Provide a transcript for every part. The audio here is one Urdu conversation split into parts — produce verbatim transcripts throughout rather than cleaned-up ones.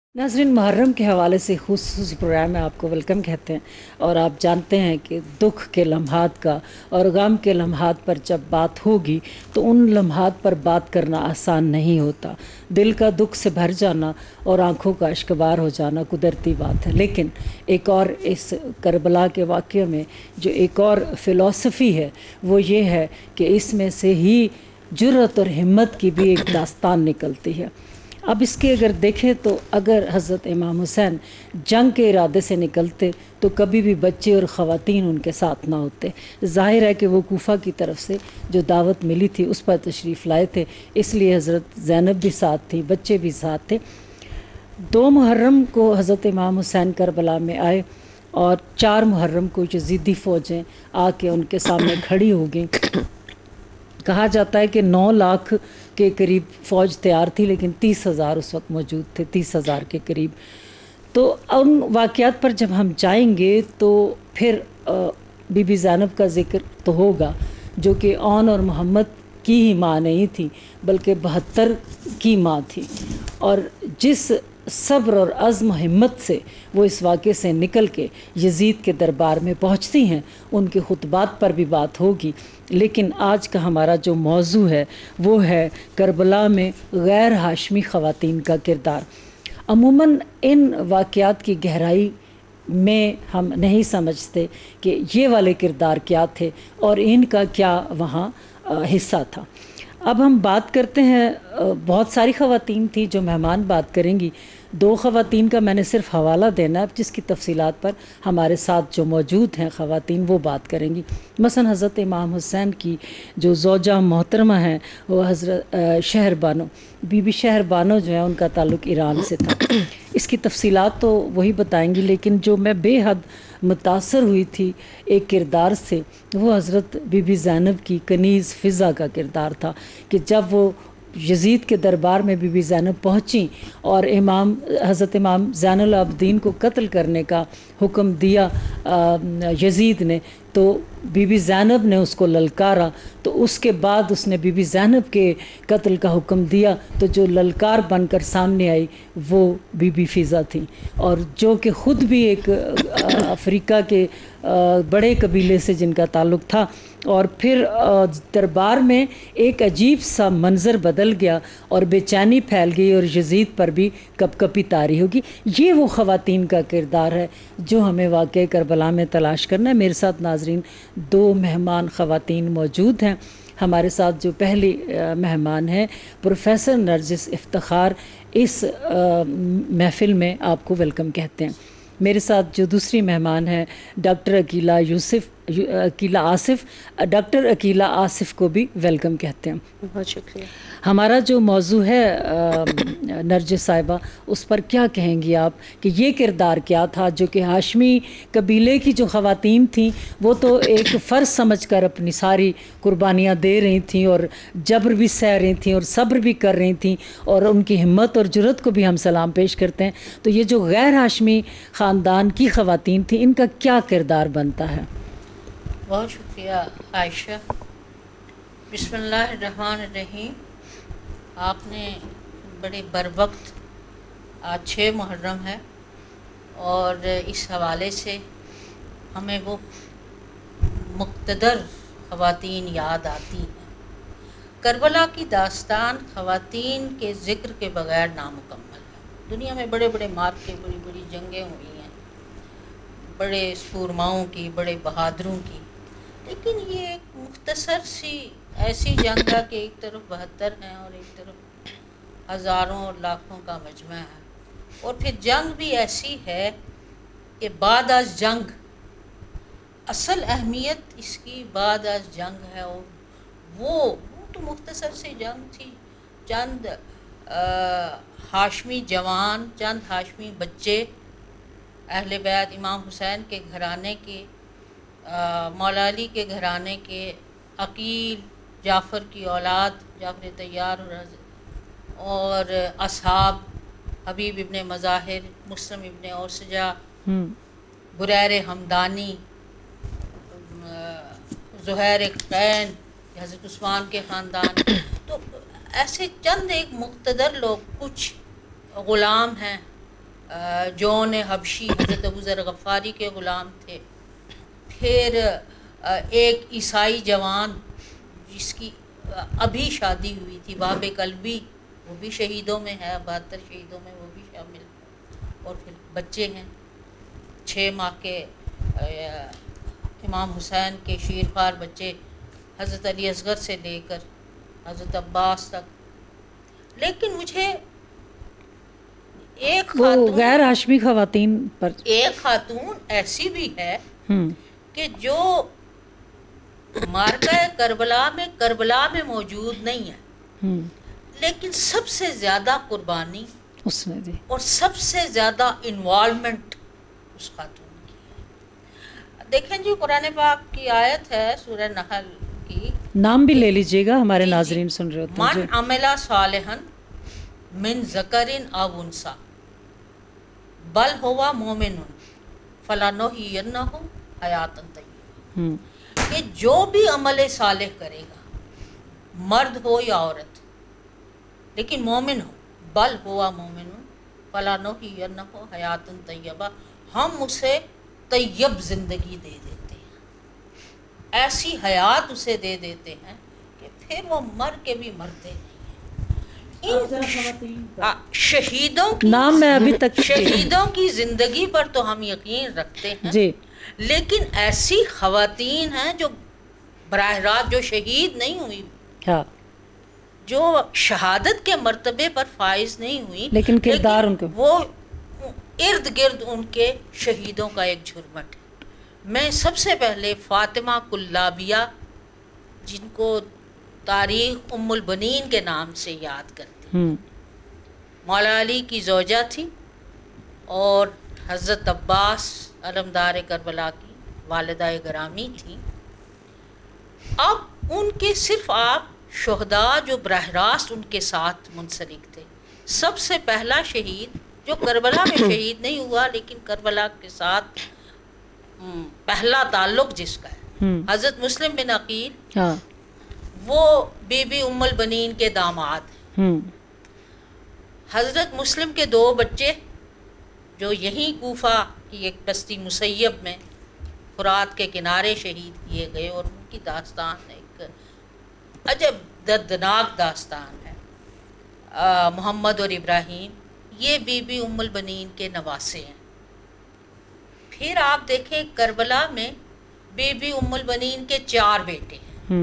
नाज़रीन, मुहर्रम के हवाले से खुसूसी प्रोग्राम में आपको वेलकम कहते हैं। और आप जानते हैं कि दुख के लम्हात का और गम के लम्हात पर जब बात होगी तो उन लम्हात पर बात करना आसान नहीं होता। दिल का दुख से भर जाना और आंखों का अश्कबार हो जाना कुदरती बात है, लेकिन एक और इस करबला के वाक़ये में जो एक और फ़िलॉसफ़ी है वो ये है कि इसमें से ही जुर्रत और हिम्मत की भी एक दास्तान निकलती है। अब इसके अगर देखें तो अगर हज़रत इमाम हुसैन जंग के इरादे से निकलते तो कभी भी बच्चे और ख़वातीन उनके साथ ना होते। ज़ाहिर है कि वो कूफ़ा की तरफ से जो दावत मिली थी उस पर तशरीफ़ लाए थे, इसलिए हज़रत ज़ैनब भी साथ थी, बच्चे भी साथ थे। दो मुहर्रम को हज़रत इमाम हुसैन करबला में आए और चार मुहर्रम को यज़ीदी फ़ौजें आके उनके सामने खड़ी हो गईं। कहा जाता है कि नौ लाख के करीब फ़ौज तैयार थी, लेकिन तीस हज़ार उस वक्त मौजूद थे, तीस हज़ार के करीब। तो उन वाक़यात पर जब हम जाएंगे तो फिर बीबी ज़ैनब का ज़िक्र तो होगा, जो कि ऑन और मोहम्मद की ही माँ नहीं थी बल्कि बहत्तर की माँ थी, और जिस सब्र और अज़्म हिम्मत से वो इस वाक़े से निकल के यज़ीद के दरबार में पहुँचती हैं, उनके खुतबात पर भी बात होगी। लेकिन आज का हमारा जो मौजू है वो है करबला में गैर हाशमी ख़वातीन का किरदार। अमूमन इन वाक़यात की गहराई में हम नहीं समझते कि ये वाले किरदार क्या थे और इनका क्या वहाँ हिस्सा था। अब हम बात करते हैं, बहुत सारी ख़वातीन थी जो मेहमान बात करेंगी। दो ख़वातीन का मैंने सिर्फ हवाला देना है, जिसकी तफसीलात पर हमारे साथ जो मौजूद हैं ख़वातीन वो बात करेंगी। मसलन हज़रत इमाम हुसैन की जो ज़ौजा मोहतरमा हैं वो हज़रत शहर बानो, बीबी शहर बानो जो है उनका ताल्लुक़ ईरान से था। इसकी तफसीलात तो वही बताएंगी, लेकिन जो मैं बेहद मुतासर हुई थी एक किरदार से वो हज़रत बीबी ज़ैनब की कनीज़ फ़िज़ा का किरदार था कि जब वो यज़ीद के दरबार में बीबी ज़ैनब पहुंची और इमाम हज़रत इमाम ज़ैनुल आबिदीन को कत्ल करने का हुक्म दिया यज़ीद ने, तो बीबी ज़ैनब ने उसको ललकारा, तो उसके बाद उसने बीबी ज़ैनब के कत्ल का हुक्म दिया, तो जो ललकार बनकर सामने आई वो बीबी फ़िज़ा थी, और जो कि ख़ुद भी एक अफ्रीका के बड़े कबीले से जिनका ताल्लुक़ था। और फिर दरबार में एक अजीब सा मंज़र बदल गया और बेचैनी फैल गई और यज़ीद पर भी कपकपी तारी होगी। ये वो ख़वातीन का किरदार है जो हमें वाक़ई करबला में तलाश करना है। मेरे साथ नाज़रीन दो मेहमान ख़वातीन मौजूद हैं। हमारे साथ जो पहली मेहमान है प्रोफेसर नरजिस इफ्तिखार, इस महफ़िल में आपको वेलकम कहते हैं। मेरे साथ जो दूसरी मेहमान है डॉक्टर अकीला यूसुफ़ अकीला आसिफ़, डॉक्टर अकीला आसिफ़ को भी वेलकम कहते हैं। बहुत शुक्रिया। हमारा जो मौजू है नरजिस साहिबा, उस पर क्या कहेंगी आप कि ये किरदार क्या था जो कि हाशमी कबीले की जो ख़वातीन थीं वो तो एक फ़र्ज़ समझकर अपनी सारी कुर्बानियाँ दे रही थीं और जबर भी सह रही थीं और सब्र भी कर रही थीं, और उनकी हिम्मत और जुर्रत को भी हम सलाम पेश करते हैं। तो ये जो गैर हाशमी ख़ानदान की ख़वातीन थी, इनका क्या किरदार बनता है? बहुत शुक्रिया आयशा। बिस्मिल्लाहिर्रहमानिर्रहीम। आपने बड़े बरवक्त, आज छः मुहर्रम है और इस हवाले से हमें वो मुक़्तदर ख़वातीन याद आती हैं। करबला की दास्तान ख़वातीन के ज़िक्र के बग़ैर नामुकम्मल है। दुनिया में बड़े बड़े मार्के, बड़ी बड़ी जंगें हुई हैं, बड़े सूरमाओं की, बड़े बहादुरों की, लेकिन ये एक मुख्तसर सी ऐसी जंग है कि एक तरफ बहत्तर हैं और एक तरफ हज़ारों और लाखों का मजमा है। और फिर जंग भी ऐसी है कि बाद अज़ जंग, असल अहमियत इसकी बाद अज़ जंग है। और वो वो तो मुख्तसर सी जंग थी। चंद हाशमी जवान, चंद हाशमी बच्चे अहले बैत इमाम हुसैन के घराने के, मौला अली के घराने के, अकील जाफ़र की औलाद जाफ़र तैयार और असहाब Habib ibn Mazahir, Muslim ibn Awsaja, Burair Hamdani, Zuhair Qain, हज़रत उस्मान के ख़ानदान। तो ऐसे चंद एक मुक़्तदर लोग, कुछ ग़ुलाम हैं جون حبشی حضرت ابو ذر غفاری کے غلام تھے. پھر ایک عیسائی جوان جس کی ابھی شادی ہوئی تھی، وہب قلبی، وہ بھی شہیدوں میں ہے، بہتر شہیدوں میں وہ بھی شامل ہے. اور پھر بچے ہیں چھ ماہ کے امام حسین کے شیرخوار بچے، حضرت علی اصغر سے لے کر حضرت عباس تک. لیکن مجھے ایک وہ خاتون غیر ہاشمی خواتین پر ایک خاتون ایسی بھی ہے کہ جو مارکہ کربلا میں کربلا میں موجود نہیں ہے، لیکن سب سے زیادہ قربانی اس نے دی اور سب سے زیادہ انوالومنٹ اس خاتون کی ہے. دیکھیں جی، قرآن پاک کی آیت ہے سورہ نحل کی، نام بھی لے لیجئے گا، ہمارے جی جی. ناظرین سن رہے ہوتے ہیں. من عمل صالحا من ذکر او انثی بل ہوا مومن فلنحیینہ حیاتا طیبہ، کہ جو بھی عمل صالح کرے گا، مرد ہو یا عورت، لیکن مومن ہو، بل ہوا مومن فلنحیینہ حیاتا طیبہ، ہم اسے طیب زندگی دے دیتے ہیں، ایسی حیات اسے دے دیتے ہیں کہ پھر وہ مر کے بھی مرتے نہیں. شہیدوں کی نام میں ابھی تک شہیدوں کی زندگی پر تو ہم یقین رکھتے ہیں جی، لیکن ایسی خواتین ہیں جو براہ راست جو شہید نہیں ہوئی، ہاں، جو شہادت کے مرتبے پر فائز نہیں ہوئی، لیکن کردار ان کو وہ ارد گرد ان کے شہیدوں کا ایک جھرمٹ ہے. میں سب سے پہلے فاطمہ کلابیہ، جن کو تاریخ ام البنین کے نام سے یاد کرتی ہیں، مولا علی کی زوجہ تھی اور حضرت عباس علمدار کربلا کی والدہ گرامی تھیں. اب ان کے صرف آپ شہداء جو براہ راست ان کے ساتھ منسلک تھے، سب سے پہلا شہید جو کربلا میں شہید نہیں ہوا لیکن کربلا کے ساتھ پہلا تعلق جس کا ہے، حضرت مسلم بن عقیل، وہ بی بی ام البنین کے داماد ہیں. حضرت مسلم کے دو بچے جو یہیں کوفہ کی ایک بستی مسیب میں فرات کے کنارے شہید کیے گئے، اور ان کی داستان ایک عجب دردناک داستان ہے. محمد اور ابراہیم یہ بی بی ام البنین کے نواسے ہیں. پھر آپ دیکھیں کربلا میں بی بی ام البنین کے چار بیٹے ہیں،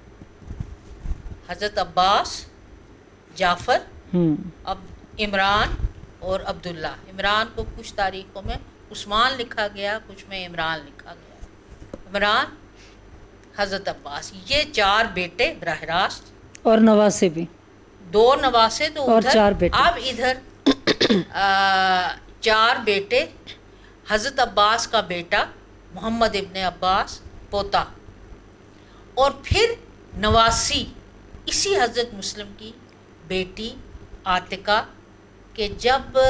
حضرت عباس، جعفر، اب عمران اور عبداللہ. عمران کو کچھ تاریخوں میں عثمان لکھا گیا، کچھ میں عمران لکھا گیا. عمران، حضرت عباس، یہ چار بیٹے براہ راست، اور نواسے بھی، دو نواسے تو اور چار بیٹے. اب ادھر چار بیٹے، حضرت عباس کا بیٹا محمد ابن عباس پوتا، اور پھر نواسی اسی حضرت مسلم کی بیٹی عاتقہ، کہ جب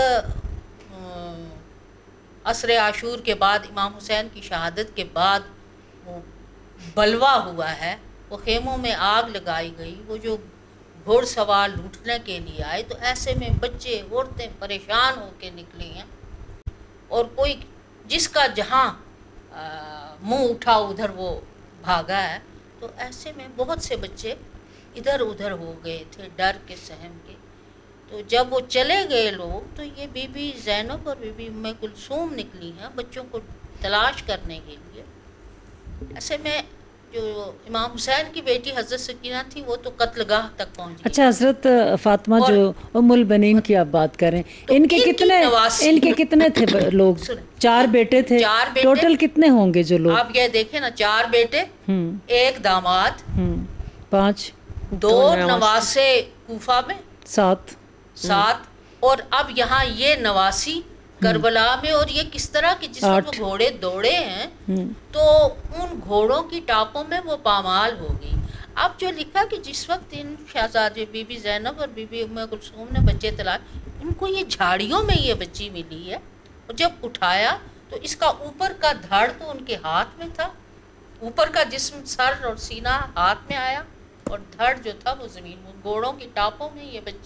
عصر عاشور کے بعد امام حسین کی شہادت کے بعد وہ بلوا ہوا ہے، وہ خیموں میں آگ لگائی گئی، وہ جو گھوڑ سوار لوٹنے کے لیے آئے، تو ایسے میں بچے عورتیں پریشان ہو کے نکلی ہیں، اور کوئی جس کا جہاں منہ اٹھا ادھر وہ بھاگا ہے. تو ایسے میں بہت سے بچے ادھر ادھر ہو گئے تھے ڈر کے سہم کے. تو جب وہ چلے گئے لوگ، تو یہ بی بی زینب اور بی بی ام کلثوم نکلی ہیں بچوں کو تلاش کرنے کے لیے. ایسے میں جو امام حسین کی بیٹی حضرت سکینہ تھی وہ تو قتل گاہ تک پہنچ گئی. اچھا، حضرت فاطمہ جو ام البنین کی آپ بات کریں، ان کے کتنے ان کے کتنے تھے لوگ؟ چار بیٹے تھے. ٹوٹل کتنے ہوں گے جو لوگ؟ آپ یہ دیکھیں نا، چار بیٹے، ایک داماد، پانچ، دو نواسے کوفہ میں، سات سات اور اب یہاں یہ نواسی کربلا میں. اور یہ کس طرح کہ جس وقت وہ گھوڑے دوڑے ہیں تو ان گھوڑوں کی ٹاپوں میں وہ پامال ہو گئی. اب جو لکھا کہ جس وقت ان شہزادی بی بی زینب اور بی بی ام کلثوم نے بچے تلاش، ان کو یہ جھاڑیوں میں یہ بچی ملی ہے، اور جب اٹھایا تو اس کا اوپر کا دھڑ تو ان کے ہاتھ میں تھا، اوپر کا جسم سر اور سینہ ہاتھ میں آیا، اور دھڑ جو تھا وہ زمین میں. گھوڑوں کی ٹاپوں میں یہ بچی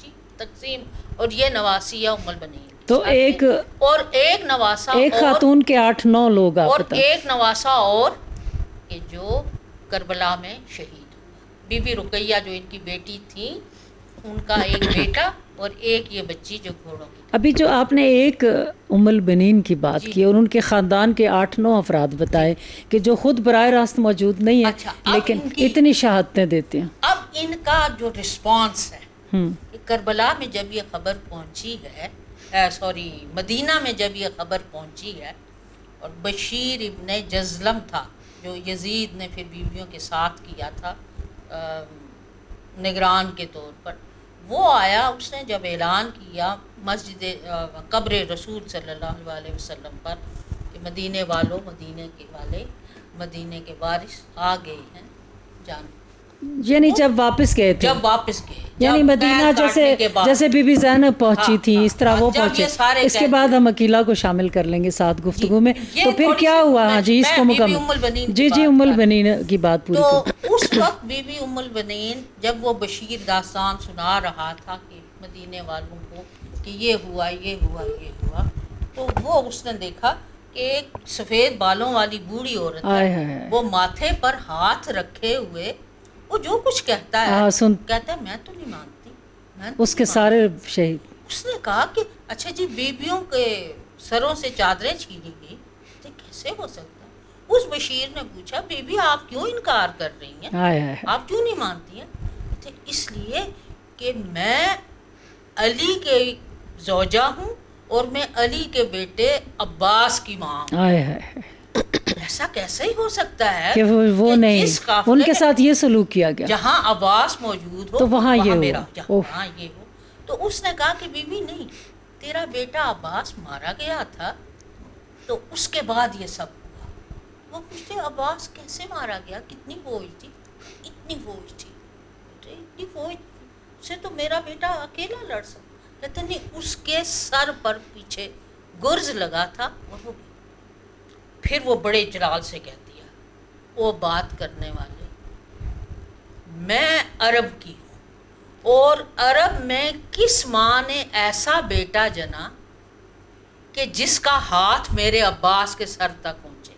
تقسیم اور یہ نواسی ہے ام البنین. تو ایک اور ایک نواسا ایک خاتون کے آٹھ نو لوگ آپ اور بتا. ایک نواسا اور کہ جو کربلا میں شہید ہوا. بی بی رقیہ جو ان کی بیٹی تھی ان کا ایک بیٹا اور ایک یہ بچی جو گھوڑوں کی. ابھی جو آپ نے ایک ام البنین کی بات کی اور ان کے خاندان کے آٹھ نو افراد بتائے کہ جو خود براہ راست موجود نہیں ہیں لیکن اتنی شہادتیں دیتے ہیں. اب ان کا جو رسپانس ہے کربلا میں جب یہ خبر پہنچی ہے، سوری مدینہ میں جب یہ خبر پہنچی ہے، اور بشیر ابن جزلم تھا جو یزید نے پھر بیویوں کے ساتھ کیا تھا نگران کے طور پر، وہ آیا. اس نے جب اعلان کیا مسجد قبر رسول صلی اللہ علیہ وسلم پر کہ مدینے والوں، مدینے کے والے، مدینے کے وارث آ گئے ہیں جان. یعنی جب واپس گئے تھے، جب واپس گئے یعنی مدینہ جیسے جیسے بی بی زینب پہنچی تھی اس طرح وہ پہنچے. اس کے بعد ہم عقیلہ کو شامل کر لیں گے ساتھ گفتگو میں. تو پھر کیا ہوا؟ ہاں جی، اس کو مکمل جی جی ام البنین کی بات پوری کریں. تو اس وقت بی بی ام البنین جب وہ بشیر داستان سنا رہا تھا کہ مدینے والوں کو کہ یہ ہوا یہ ہوا یہ ہوا، تو وہ اس نے دیکھا کہ ایک سفید بالوں والی بوڑھی عورت ہے، وہ ماتھے پر ہاتھ رکھے ہوئے وہ جو کچھ کہتا ہے کہتا ہے میں تو نہیں مانتی. اس کے سارے شہید. اس نے کہا کہ اچھا جی بیبیوں کے سروں سے چادریں چھینی گئی تو کیسے ہو سکتا؟ اس بشیر نے پوچھا بی بی آپ کیوں انکار کر رہی ہیں، آپ کیوں نہیں مانتی ہیں؟ تو اس لیے کہ میں علی کے زوجہ ہوں اور میں علی کے بیٹے عباس کی ماں ہوں. ایسا کیسے ہی ہو سکتا ہے کہ وہ, وہ نہیں ان کے ساتھ یہ سلوک کیا گیا، جہاں عباس موجود ہو تو وہاں یہ میرا جہاں یہ ہو. تو اس نے کہا کہ بی بی نہیں، تیرا بیٹا عباس مارا گیا تھا تو اس کے بعد یہ سب ہوا. وہ پوچھتے عباس کیسے مارا گیا، کتنی فوج تھی؟ اتنی فوج تھی. اتنی فوج سے تو میرا بیٹا اکیلا لڑ سکتا، لیکن نہیں، اس کے سر پر پیچھے گرز لگا تھا اور وہ. پھر وہ بڑے جلال سے کہتی ہے وہ بات کرنے والے، میں عرب کی ہوں اور عرب میں کس ماں نے ایسا بیٹا جنا کہ جس کا ہاتھ میرے عباس کے سر تک پہنچے.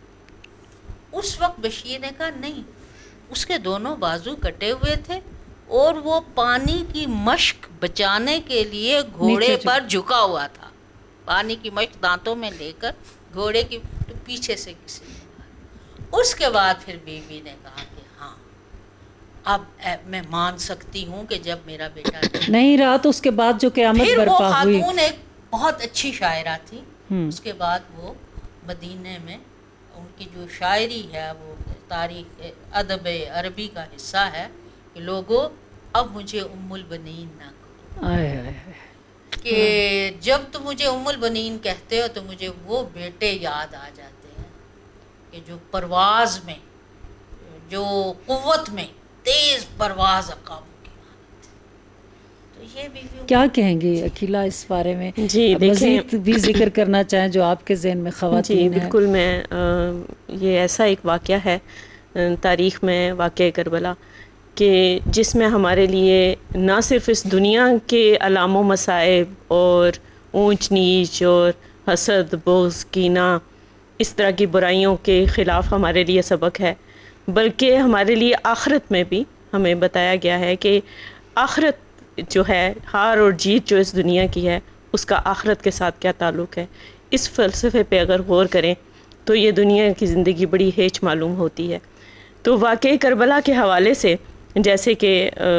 اس وقت بشیر نے کہا نہیں، اس کے دونوں بازو کٹے ہوئے تھے اور وہ پانی کی مشک بچانے کے لیے گھوڑے پر جھکا ہوا تھا. پانی کی مشک دانتوں میں لے کر گھوڑے کی پیچھے سے کسی نے مارا. اس کے بعد پھر بی بی نے کہا کہ ہاں اب میں مان سکتی ہوں کہ جب میرا بیٹا نہیں رہا تو اس کے بعد جو قیامت برپا ہوئی. وہ خاتون ایک بہت اچھی شاعرہ تھی. اس کے بعد وہ مدینے میں ان کی جو شاعری ہے وہ تاریخ ادب عربی کا حصہ ہے کہ لوگوں اب مجھے ام البنین نہ کہو، کہ جب تم مجھے ام البنین کہتے ہو تو مجھے وہ بیٹے یاد آ جاتے ہیں کہ جو پرواز میں، جو قوت میں تیز پرواز عقابوں کی مانند. تو یہ بھی کیا کہیں گے عقیلہ اس بارے میں؟ جی مزید بھی ذکر کرنا چاہیں جو آپ کے ذہن میں خواتین ہیں. جی بالکل، میں یہ ایسا ایک واقعہ ہے تاریخ میں، واقعہ کربلا، کہ جس میں ہمارے لیے نہ صرف اس دنیا کے علام و مصائب اور اونچ نیچ اور حسد، بغض، کینہ، اس طرح کی برائیوں کے خلاف ہمارے لیے سبق ہے، بلکہ ہمارے لیے آخرت میں بھی ہمیں بتایا گیا ہے کہ آخرت جو ہے، ہار اور جیت جو اس دنیا کی ہے، اس کا آخرت کے ساتھ کیا تعلق ہے. اس فلسفے پہ اگر غور کریں تو یہ دنیا کی زندگی بڑی ہیچ معلوم ہوتی ہے. تو واقعہ کربلا کے حوالے سے جیسے کہ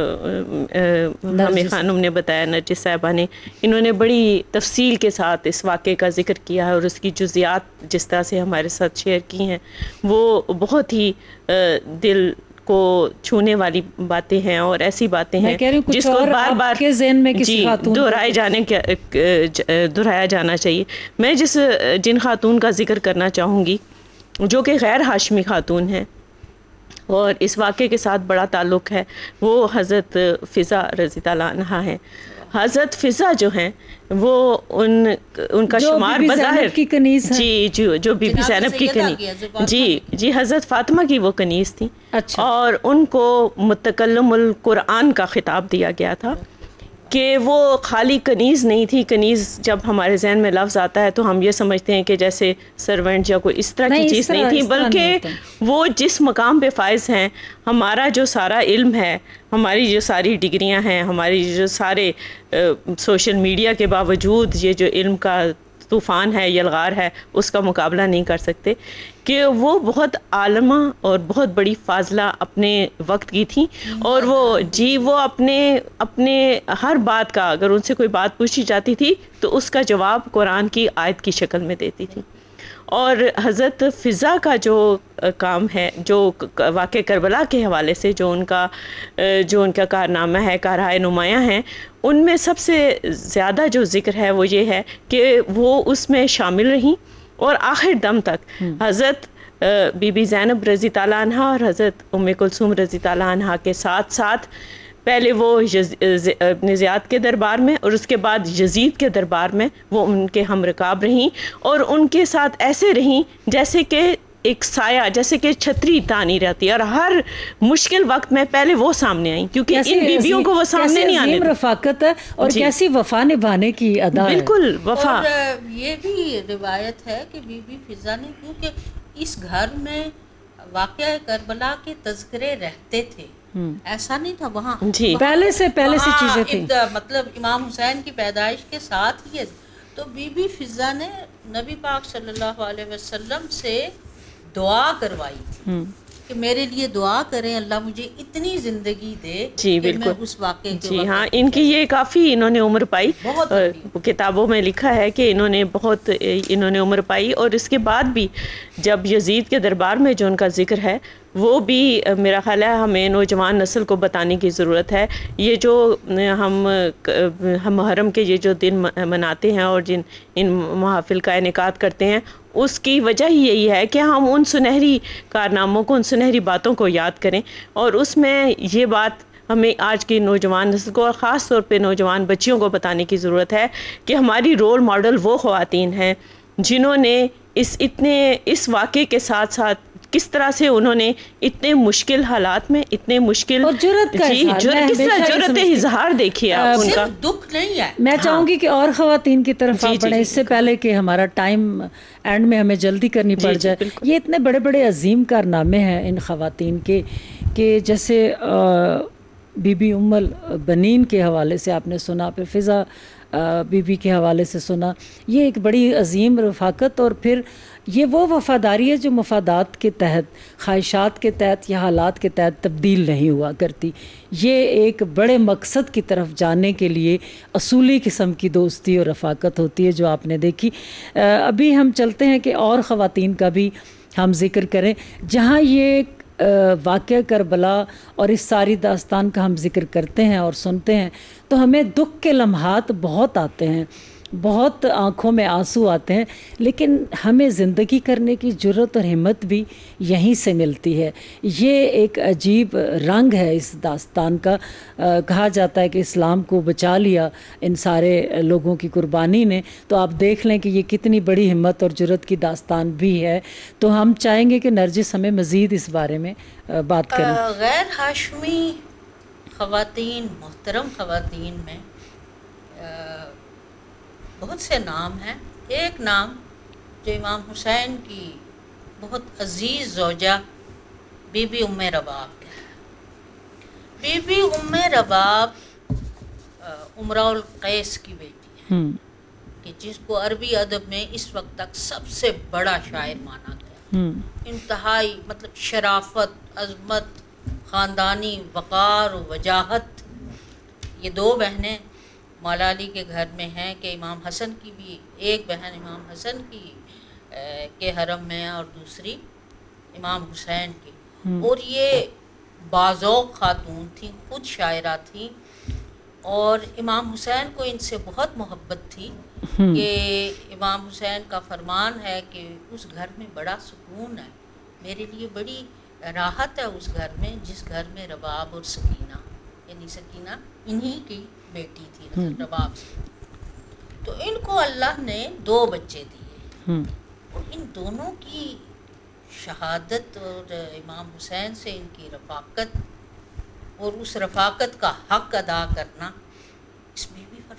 ہمیں خانم نے بتایا، نرجس صاحبہ نے، انہوں نے بڑی تفصیل کے ساتھ اس واقعے کا ذکر کیا ہے اور اس کی جزیات جس طرح سے ہمارے ساتھ شیئر کی ہیں وہ بہت ہی دل کو چھونے والی باتیں ہیں اور ایسی باتیں ہیں جس کو بار بار کے ذہن میں جی دہرائے جانے کے دہرایا جانا چاہیے. میں جس جن خاتون کا ذکر کرنا چاہوں گی جو کہ غیر ہاشمی خاتون ہیں اور اس واقعے کے ساتھ بڑا تعلق ہے، وہ حضرت فضا رضی اللہ عنہا ہیں. حضرت فضا جو ہیں وہ ان ان کا شمار بظاہر کی کنیز جی جی جو بی بی زینب کی کنیز جی جی حضرت فاطمہ کی وہ کنیز تھیں. اور ان کو متکلم القرآن کا خطاب دیا گیا تھا کہ وہ خالی کنیز نہیں تھی. کنیز جب ہمارے ذہن میں لفظ آتا ہے تو ہم یہ سمجھتے ہیں کہ جیسے سرونٹ یا کوئی اس طرح کی چیز نہیں تھی, بلکہ وہ جس مقام پہ فائز ہیں, ہمارا جو سارا علم ہے, ہماری جو ساری ڈگریاں ہیں, ہماری جو سارے سوشل میڈیا کے باوجود یہ جو علم کا طوفان ہے, یلغار ہے, اس کا مقابلہ نہیں کر سکتے, کہ وہ بہت عالمہ اور بہت بڑی فاضلہ اپنے وقت کی تھیں. اور وہ جی وہ اپنے اپنے ہر بات کا, اگر ان سے کوئی بات پوچھی جاتی تھی تو اس کا جواب قرآن کی آیت کی شکل میں دیتی تھی. اور حضرت فضا کا جو کام ہے, جو واقع کربلا کے حوالے سے جو ان کا جو ان کا کارنامہ ہے, کارہائے نمایاں ہیں, ان میں سب سے زیادہ جو ذکر ہے وہ یہ ہے کہ وہ اس میں شامل رہیں اور آخر دم تک حضرت بی بی زینب رضی تعالیٰ عنہ اور حضرت ام کلثوم رضی تعالیٰ عنہ کے ساتھ ساتھ پہلے وہ ابن زیاد کے دربار میں اور اس کے بعد یزید کے دربار میں وہ ان کے ہم رکاب رہیں, اور ان کے ساتھ ایسے رہیں جیسے کہ ایک سایہ, جیسے کہ چھتری تانی رہتی, اور ہر مشکل وقت میں پہلے وہ سامنے آئیں, کیونکہ ان بیبیوں کو وہ سامنے نہیں آنے. کیسی رفاقت ہے اور کیسی وفا نبھانے کی ادا ہے. بالکل وفا. اور یہ بھی روایت ہے کہ بی بی فضا نے, کیونکہ اس گھر میں واقعہ کربلا کے تذکرے رہتے تھے, ایسا نہیں تھا وہاں جی پہلے سے پہلے سے چیزیں تھیں, مطلب امام حسین کی پیدائش کے ساتھ ہی. تو بی بی فضا نے نبی پاک صلی اللہ علیہ وسلم سے دعا کروائی تھی کہ میرے لیے دعا کریں, اللہ مجھے اتنی زندگی دے جی کہ بالکل میں اس واقعے کے جی ہاں, ان کی یہ کافی انہوں نے عمر پائی, کتابوں میں لکھا ہے کہ انہوں نے بہت انہوں نے عمر پائی. اور اس کے بعد بھی جب یزید کے دربار میں جو ان کا ذکر ہے وہ بھی میرا خیال ہے ہمیں نوجوان نسل کو بتانے کی ضرورت ہے. یہ جو ہم ہم محرم کے یہ جو دن مناتے ہیں اور جن ان محافل کا انعقاد کرتے ہیں, اس کی وجہ ہی یہی ہے کہ ہم ان سنہری کارناموں کو, ان سنہری باتوں کو یاد کریں. اور اس میں یہ بات ہمیں آج کی نوجوان نسل کو اور خاص طور پہ نوجوان بچیوں کو بتانے کی ضرورت ہے کہ ہماری رول ماڈل وہ خواتین ہیں جنہوں نے اس اتنے اس واقعے کے ساتھ ساتھ کس طرح سے انہوں نے اتنے مشکل حالات میں اتنے مشکل اور جرأت کا جی جرأت کس طرح جرأت اظہار دیکھیے آپ ان کا. دکھ نہیں ہے. میں چاہوں گی کہ اور خواتین کی طرف آپ بڑھیں, اس سے پہلے کہ ہمارا ٹائم اینڈ میں ہمیں جلدی کرنی پڑ جائے. یہ اتنے بڑے بڑے عظیم کارنامے ہیں ان خواتین کے کہ جیسے بی بی ام البنین کے حوالے سے آپ نے سنا, پھر فضا بی بی کے حوالے سے سنا. یہ ایک بڑی عظیم رفاقت, اور پھر یہ وہ وفاداری ہے جو مفادات کے تحت, خواہشات کے تحت یا حالات کے تحت تبدیل نہیں ہوا کرتی. یہ ایک بڑے مقصد کی طرف جانے کے لیے اصولی قسم کی دوستی اور رفاقت ہوتی ہے جو آپ نے دیکھی. ابھی ہم چلتے ہیں کہ اور خواتین کا بھی ہم ذکر کریں جہاں یہ واقعہ کربلا اور اس ساری داستان کا ہم ذکر کرتے ہیں اور سنتے ہیں تو ہمیں دکھ کے لمحات بہت آتے ہیں, بہت آنکھوں میں آنسو آتے ہیں, لیکن ہمیں زندگی کرنے کی جرأت اور ہمت بھی یہیں سے ملتی ہے. یہ ایک عجیب رنگ ہے اس داستان کا. کہا جاتا ہے کہ اسلام کو بچا لیا ان سارے لوگوں کی قربانی نے, تو آپ دیکھ لیں کہ یہ کتنی بڑی ہمت اور جرأت کی داستان بھی ہے. تو ہم چاہیں گے کہ نرجس ہمیں مزید اس بارے میں بات کریں. غیر ہاشمی خواتین, محترم خواتین میں بہت سے نام ہیں. ایک نام جو امام حسین کی بہت عزیز زوجہ بی بی ام رباب کا ہے. بی بی ام رباب امراء القیس کی بیٹی ہے کہ جس کو عربی ادب میں اس وقت تک سب سے بڑا شاعر مانا گیا. انتہائی مطلب شرافت, عظمت, خاندانی وقار و وجاہت. یہ دو بہنیں مولا علی کے گھر میں ہیں کہ امام حسن کی بھی ایک بہن امام حسن کی کے حرم میں اور دوسری امام حسین کی. اور یہ باذوق خاتون تھیں, خود شاعرہ تھیں, اور امام حسین کو ان سے بہت محبت تھی کہ امام حسین کا فرمان ہے کہ اس گھر میں بڑا سکون ہے, میرے لیے بڑی راحت ہے اس گھر میں جس گھر میں رباب اور سکینہ, یعنی سکینہ انہی کی بیٹی تھی رباب سے. تو ان کو اللہ نے دو بچے دیے, اور ان دونوں کی شہادت اور امام حسین سے ان کی رفاقت اور اس رفاقت کا حق ادا کرنا, اس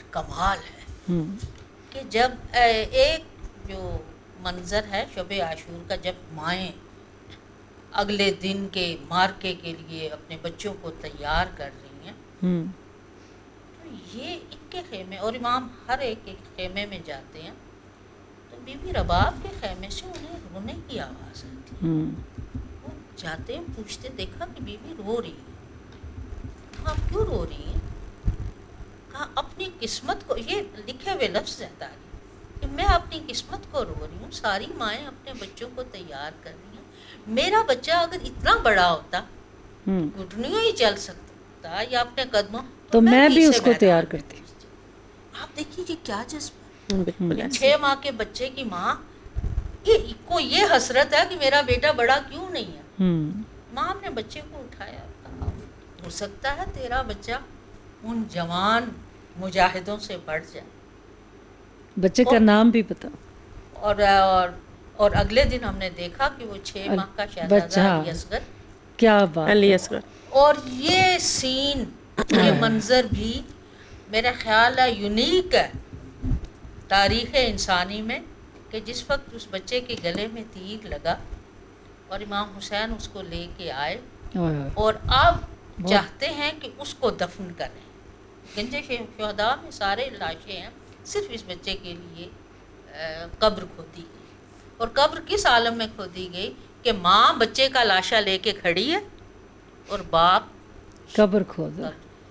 کمال ہے کہ جب ایک جو منظر ہے شب عاشور کا، جب مائیں اگلے دن کے مارکے کے لیے اپنے بچوں کو تیار کر رہی ہیں، تو یہ ان کے خیمے، اور امام ہر ایک ایک خیمے میں جاتے ہیں، تو بی بی رباب کے خیمے سے انہیں رونے کی آواز آتی ہے. وہ جاتے ہیں، پوچھتے، دیکھا کہ بی بی رو رہی ہے. آپ کیوں رو رہی ہیں؟ کہا اپنی قسمت کو، یہ لکھے ہوئے لفظ ہے تاریخ، کہ میں اپنی قسمت کو رو رہی ہوں. ساری مائیں اپنے بچوں کو تیار کر رہی ہیں. میرا بچہ اگر اتنا بڑا ہوتا، گھٹنیوں ہی چل سکتا یا اپنے قدموں، تو میں بھی اس کو تیار کرتی. آپ دیکھیے یہ کیا جذبہ، چھ ماہ کے بچے کی ماں یہ کو یہ حسرت ہے کہ میرا بیٹا بڑا کیوں نہیں ہے. ماں نے بچے کو اٹھایا، کہا ہو سکتا ہے تیرا بچہ ان جوان مجاہدوں سے بڑھ جائے. بچے کا نام بھی پتا. اور اور اور اگلے دن ہم نے دیکھا کہ وہ چھ ماہ کا شہزادہ علی اصغر، کیا بات، علی اصغر. اور یہ سین، یہ منظر بھی میرا خیال ہے یونیک ہے تاریخ انسانی میں، کہ جس وقت اس بچے کے گلے میں تیر لگا اور امام حسین اس کو لے کے آئے اور اب چاہتے ہیں کہ اس کو دفن کریں. گنج شہداء میں سارے لاشیں ہیں، صرف اس بچے کے لیے قبر کھودی گئی. اور قبر کس عالم میں کھودی گئی کہ ماں بچے کا لاشا لے کے کھڑی ہے اور باپ قبر کھود.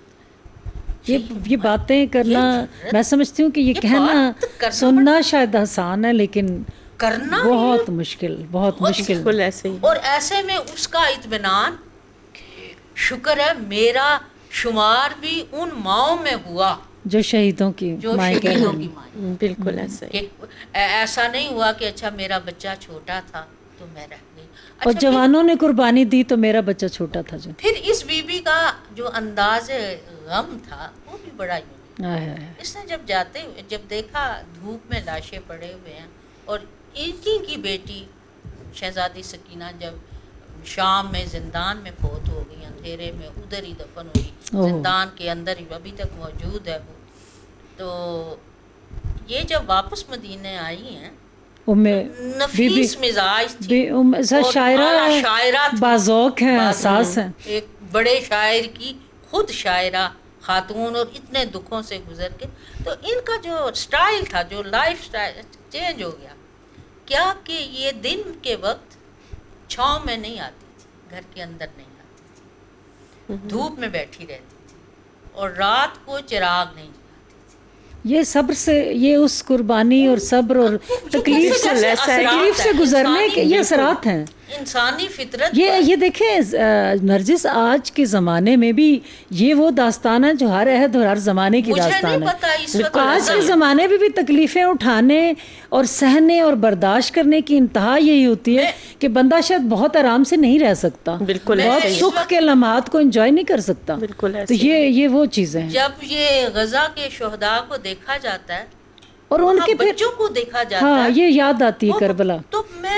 یہ یہ باتیں کرنا، میں سمجھتی ہوں کہ یہ کہنا سننا شاید آسان ہے، لیکن کرنا بہت مشکل، بہت مشکل. ایسے ہی. اور ایسے میں اس کا اطمینان، شکر ہے میرا شمار بھی ان ماؤں میں ہوا جو شہیدوں کی مائیں کہہ رہی ہیں. بالکل ایسا ہی. ایسا نہیں ہوا کہ اچھا میرا بچہ چھوٹا تھا تو میں رہ گئی. اور جوانوں نے قربانی دی تو میرا بچہ چھوٹا تھا. جو پھر اس بی بی کا جو انداز غم تھا وہ بھی بڑا یونیک. اس نے جب جاتے ہوئے جب دیکھا دھوپ میں لاشیں پڑے ہوئے ہیں، اور انہی کی بیٹی شہزادی سکینہ جب شام میں زندان میں فوت ہو گئی، اندھیرے میں ادھر ہی دفن ہوئی، زندان کے اندر ہی ابھی تک موجود ہے وہ. تو یہ جب واپس مدینے آئی ہیں، نفیس مزاج تھی، شاعرہ باذوق ہیں، حساس ہیں، ایک بڑے شاعر کی خود شاعرہ خاتون، اور اتنے دکھوں سے گزر کے. تو ان کا جو سٹائل تھا، جو لائف سٹائل چینج ہو گیا. کیا کہ یہ دن کے وقت چھاؤں میں نہیں آتی تھی، گھر کے اندر نہیں آتی تھی، دھوپ میں بیٹھی رہتی تھی، اور رات کو چراغ نہیں جلاتی تھی. یہ صبر سے، یہ اس قربانی اور صبر اور تکلیف سے تکلیف سے گزرنے کے یہ اثرات ہیں انسانی فطرت. یہ یہ دیکھیں نرجس، آج کے زمانے میں بھی یہ وہ داستان ہے جو ہر عہد اور ہر زمانے کی داستان ہے. آج کے زمانے میں بھی تکلیفیں اٹھانے اور سہنے اور برداشت کرنے کی انتہا یہی ہوتی ہے کہ بندہ شاید بہت آرام سے نہیں رہ سکتا، بالکل بہت سکھ کے لمحات کو انجوائے نہیں کر سکتا. بالکل. تو یہ یہ وہ چیزیں ہیں. جب یہ غزہ کے شہداء کو دیکھا جاتا ہے اور ان کے بچوں کو دیکھا جاتا ہاں ہے، یہ یاد آتی ہے کربلا. تو میں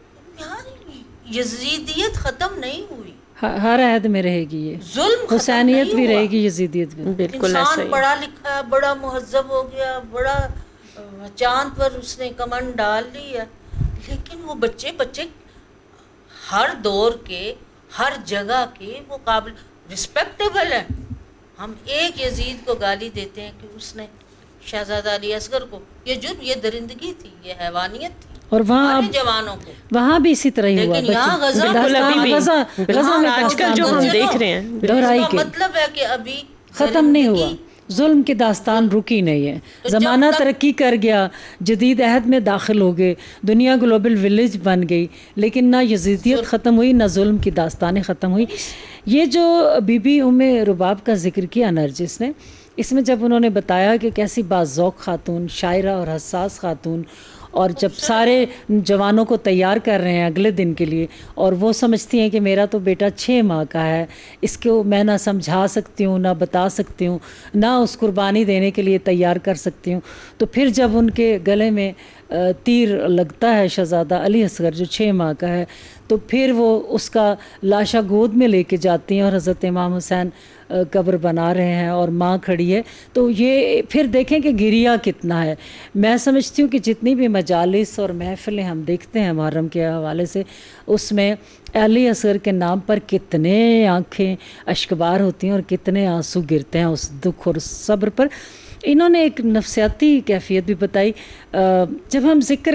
یزیدیت ختم نہیں ہوئی، ہر عہد میں رہے گی، یہ ظلم حسینیت بھی رہے گی، یزیدیت بھی. بالکل. انسان پڑھا لکھا ہے، بڑا مہذب ہو گیا، بڑا چاند پر اس نے کمن ڈال لی ہے، لیکن وہ بچے بچے ہر دور کے، ہر جگہ کے وہ قابل رسپیکٹیبل ہیں. ہم ایک یزید کو گالی دیتے ہیں کہ اس نے شہزادہ علی اصغر کو، یہ جرم، یہ درندگی تھی، یہ حیوانیت تھی. اور وہاں جوانوں کو وہاں بھی اسی طرح ہی ہوا. لیکن یہاں غزہ غزہ میں آج کل جو ہم دیکھ رہے ہیں دہرائی کے مطلب ہے کہ ابھی ختم نہیں ہوا، ظلم کی داستان رکی نہیں ہے. زمانہ ترقی کر گیا، جدید عہد میں داخل ہو گئے، دنیا گلوبل ولیج بن گئی، لیکن نہ یزیدیت ختم ہوئی، نہ ظلم کی داستانیں ختم ہوئی. یہ جو بی بی ام رباب کا ذکر کیا نرجس نے، اس میں جب انہوں نے بتایا کہ کیسی باذوق خاتون، شاعرہ اور حساس خاتون، اور جب سارے جوانوں کو تیار کر رہے ہیں اگلے دن کے لیے، اور وہ سمجھتی ہیں کہ میرا تو بیٹا چھ ماہ کا ہے، اس کو میں نہ سمجھا سکتی ہوں، نہ بتا سکتی ہوں، نہ اس قربانی دینے کے لیے تیار کر سکتی ہوں. تو پھر جب ان کے گلے میں تیر لگتا ہے شہزادہ علی اصغر جو چھ ماہ کا ہے، تو پھر وہ اس کا لاشا گود میں لے کے جاتی ہیں، اور حضرت امام حسین قبر بنا رہے ہیں اور ماں کھڑی ہے، تو یہ پھر دیکھیں کہ گریا کتنا ہے. میں سمجھتی ہوں کہ جتنی بھی مجالس اور محفلیں ہم دیکھتے ہیں محرم کے حوالے سے، اس میں علی اصغر کے نام پر کتنے آنکھیں اشکبار ہوتی ہیں اور کتنے آنسو گرتے ہیں اس دکھ اور صبر پر. انہوں نے ایک نفسیاتی کیفیت بھی بتائی. جب ہم ذکر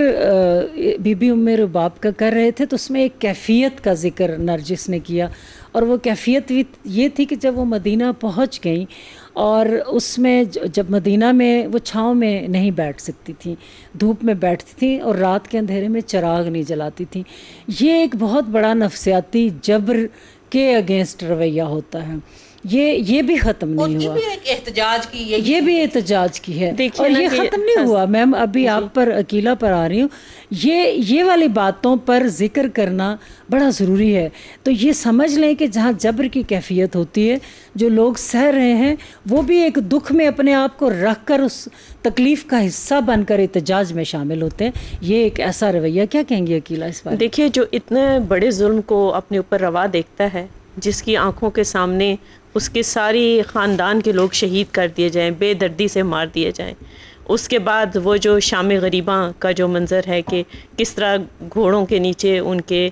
بی بی ام رباب کا کر رہے تھے تو اس میں ایک کیفیت کا ذکر نرجس نے کیا، اور وہ کیفیت یہ تھی کہ جب وہ مدینہ پہنچ گئیں اور اس میں جب مدینہ میں وہ چھاؤں میں نہیں بیٹھ سکتی تھیں، دھوپ میں بیٹھتی تھیں اور رات کے اندھیرے میں چراغ نہیں جلاتی تھیں. یہ ایک بہت بڑا نفسیاتی جبر کے اگینسٹ رویہ ہوتا ہے. یہ یہ بھی ختم نہیں ہوا. یہ بھی ایک احتجاج کی یہ بھی احتجاج کی ہے اور یہ ختم نہیں ہوا. میم ابھی آپ پر عقیلہ پر آ رہی ہوں، یہ یہ والی باتوں پر ذکر کرنا بڑا ضروری ہے. تو یہ سمجھ لیں کہ جہاں جبر کی کیفیت ہوتی ہے، جو لوگ سہ رہے ہیں وہ بھی ایک دکھ میں اپنے آپ کو رکھ کر اس تکلیف کا حصہ بن کر احتجاج میں شامل ہوتے ہیں. یہ ایک ایسا رویہ. کیا کہیں گے عقیلہ اس بارے؟ دیکھیے، جو اتنے بڑے ظلم کو اپنے اوپر روا دیکھتا ہے، جس کی آنکھوں کے سامنے اس کے ساری خاندان کے لوگ شہید کر دیے جائیں، بے دردی سے مار دیے جائیں، اس کے بعد وہ جو شام غریباں کا جو منظر ہے کہ کس طرح گھوڑوں کے نیچے ان کے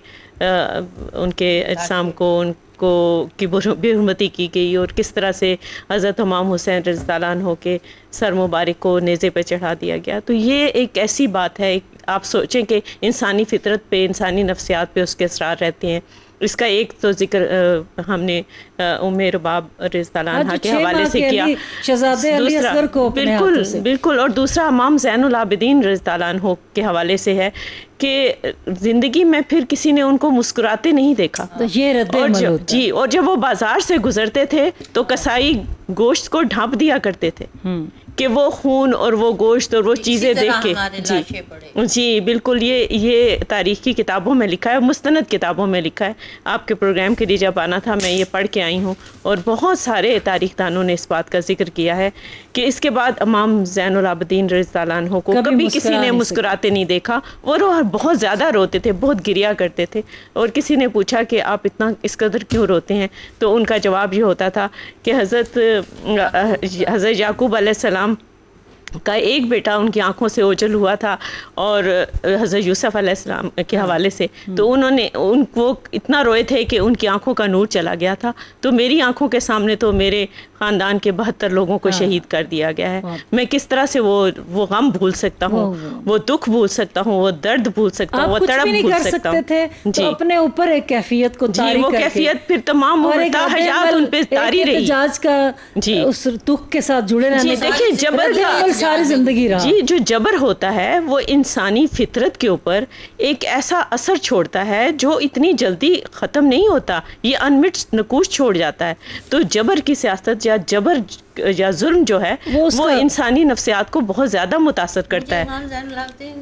ان کے اجسام کو ان کو کی بے حرمتی کی گئی، اور کس طرح سے حضرت امام حسین رضی اللہ عنہ کے سر مبارک کو نیزے پہ چڑھا دیا گیا. تو یہ ایک ایسی بات ہے، آپ سوچیں کہ انسانی فطرت پہ، انسانی نفسیات پہ اس کے اثرات رہتے ہیں. اس کا ایک تو ذکر ہم نے ام رباب رضی اللہ عنہا کے حوالے سے کیا، شہزادے علی اصغر کو بالکل بالکل اور دوسرا امام زین العابدین رضی اللہ عنہ کے حوالے سے ہے کہ زندگی میں پھر کسی نے ان کو مسکراتے نہیں دیکھا. یہ رد عمل ہوتا ہے. جی، اور جب وہ بازار سے گزرتے تھے تو کسائی گوشت کو ڈھانپ دیا کرتے تھے کہ وہ خون اور وہ گوشت اور وہ چیزیں دیکھ کے. جی جی بالکل، یہ یہ تاریخی کتابوں میں لکھا ہے، مستند کتابوں میں لکھا ہے. آپ کے پروگرام کے لیے جب آنا تھا میں یہ پڑھ کے آئی ہوں، اور بہت سارے تاریخ دانوں نے اس بات کا ذکر کیا ہے کہ اس کے بعد امام زین العابدین رضی اللہ عنہ کو کبھی کسی نے مسکراتے نہیں دیکھا. وہ بہت زیادہ روتے تھے، بہت گریا کرتے تھے. اور کسی نے پوچھا کہ آپ اتنا اس قدر کیوں روتے ہیں، تو ان کا جواب یہ ہوتا تھا کہ حضرت حضرت یعقوب علیہ السلام کا ایک بیٹا ان کی آنکھوں سے اوجھل ہوا تھا، اور حضرت یوسف علیہ السلام کے حوالے سے تو انہوں نے ان کو اتنا روئے تھے کہ ان کی آنکھوں کا نور چلا گیا تھا. تو میری آنکھوں کے سامنے تو میرے خاندان کے بہتر لوگوں کو شہید کر دیا گیا ہے. میں کس طرح سے وہ وہ غم بھول سکتا ہوں، وہ دکھ بھول سکتا ہوں، وہ درد بھول سکتا ہوں، وہ تڑپ بھول سکتا ہوں. جی، اپنے اوپر ایک کیفیت کو جی، وہ کیفیت پھر تمام حیات ان پہ طاری رہی. احتجاج کا جی اس دکھ کے ساتھ جڑے رہنے کا. دیکھیے، جبر کا ساری زندگی رہا. جی، جو جبر ہوتا ہے وہ انسانی فطرت کے اوپر ایک ایسا اثر چھوڑتا ہے جو اتنی جلدی ختم نہیں ہوتا، یہ انمٹ نقوش چھوڑ جاتا ہے. تو جبر کی سیاست یا جبر یا ظلم جو ہے وہ انسانی نفسیات کو بہت زیادہ متاثر کرتا ہے. امام زین العابدین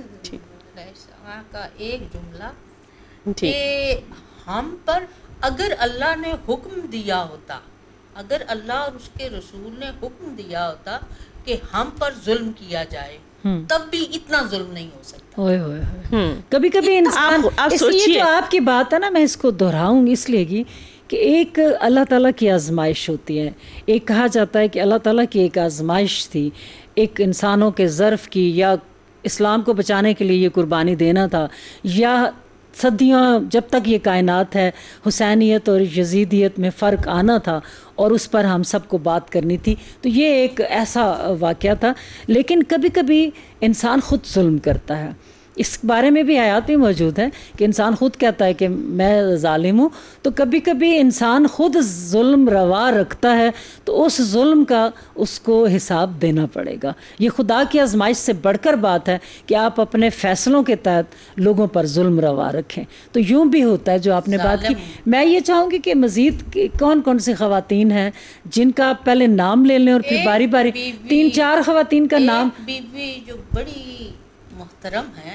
کا ایک جملہ کہ ہم پر اگر اللہ نے حکم دیا ہوتا، اگر اللہ اور اس کے رسول نے حکم دیا ہوتا کہ ہم پر ظلم کیا جائے، تب بھی اتنا ظلم نہیں ہو سکتا. ہوئے ہوئے کبھی کبھی انسان، اس لیے جو آپ کی بات ہے نا، میں اس کو دہراؤں گی اس لیے کی کہ ایک اللہ تعالیٰ کی آزمائش ہوتی ہے. ایک کہا جاتا ہے کہ اللہ تعالیٰ کی ایک آزمائش تھی، ایک انسانوں کے ظرف کی، یا اسلام کو بچانے کے لیے یہ قربانی دینا تھا، یا صدیاں جب تک یہ کائنات ہے حسینیت اور یزیدیت میں فرق آنا تھا، اور اس پر ہم سب کو بات کرنی تھی. تو یہ ایک ایسا واقعہ تھا. لیکن کبھی کبھی انسان خود ظلم کرتا ہے. اس بارے میں بھی آیات میں موجود ہے کہ انسان خود کہتا ہے کہ میں ظالم ہوں. تو کبھی کبھی انسان خود ظلم روا رکھتا ہے، تو اس ظلم کا اس کو حساب دینا پڑے گا. یہ خدا کی آزمائش سے بڑھ کر بات ہے کہ آپ اپنے فیصلوں کے تحت لوگوں پر ظلم روا رکھیں. تو یوں بھی ہوتا ہے جو آپ نے بات کی. میں یہ چاہوں گی کہ مزید کون کون سی خواتین ہیں جن کا آپ پہلے نام لے لیں اور پھر باری باری تین چار خواتین کا نام. بی بی جو بڑی محترم ہیں،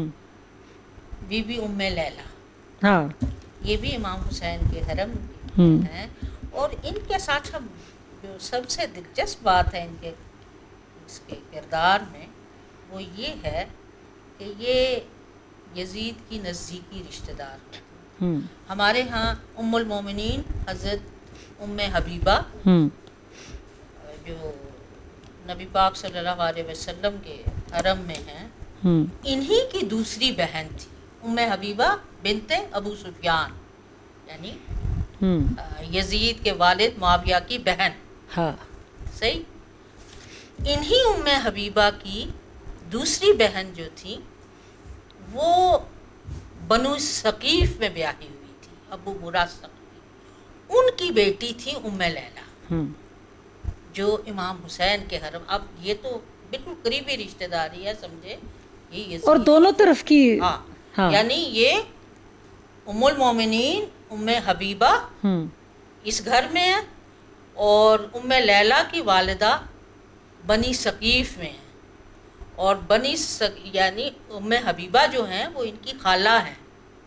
بی بی ام لیلہ، ہاں، یہ بھی امام حسین کے حرم ہیں. اور ان کے ساتھ جو سب سے دلچسپ بات ہے ان کے اس کے کردار میں، وہ یہ ہے کہ یہ یزید کی نزدیکی رشتہ دار. ہمارے ہاں ام المومنین حضرت ام حبیبہ ہوں جو نبی پاک صلی اللہ علیہ وسلم کے حرم میں ہیں، ہوں انہی کی دوسری بہن تھی ام حبیبہ بنت ابو سفیان، یعنی ہوں یزید کے والد معاویہ کی بہن. ہاں صحیح. انہی ام حبیبہ کی دوسری بہن جو تھی وہ بنو ثقیف میں بیاہی ہوئی تھی، ابو برا ثقیف. ان کی بیٹی تھی ام لیلہ ہوں جو امام حسین کے حرم. اب یہ تو بالکل قریبی رشتہ داری ہے، سمجھے. یہ یزید اور دونوں طرف کی. ہاں ہاں یعنی یہ ام المومنین ام حبیبہ ہوں اس گھر میں ہے، اور ام لیلہ کی والدہ بنی ثقیف میں ہیں، اور بنی ثق... یعنی ام حبیبہ جو ہیں وہ ان کی خالہ ہیں.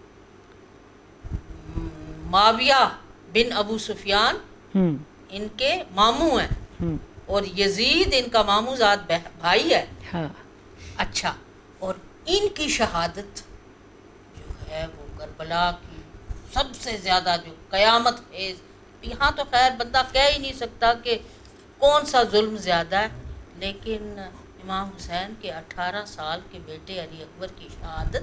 معاویہ بن ابو سفیان ہوں ان کے ماموں ہیں، ہوں اور یزید ان کا ماموں زاد بھائی ہے. ہاں اچھا، اور ان کی شہادت جو ہے وہ کربلا کی سب سے زیادہ جو قیامت خیز، یہاں تو خیر بندہ کہہ ہی نہیں سکتا کہ کون سا ظلم زیادہ ہے، لیکن امام حسین کے اٹھارہ سال کے بیٹے علی اکبر کی شہادت،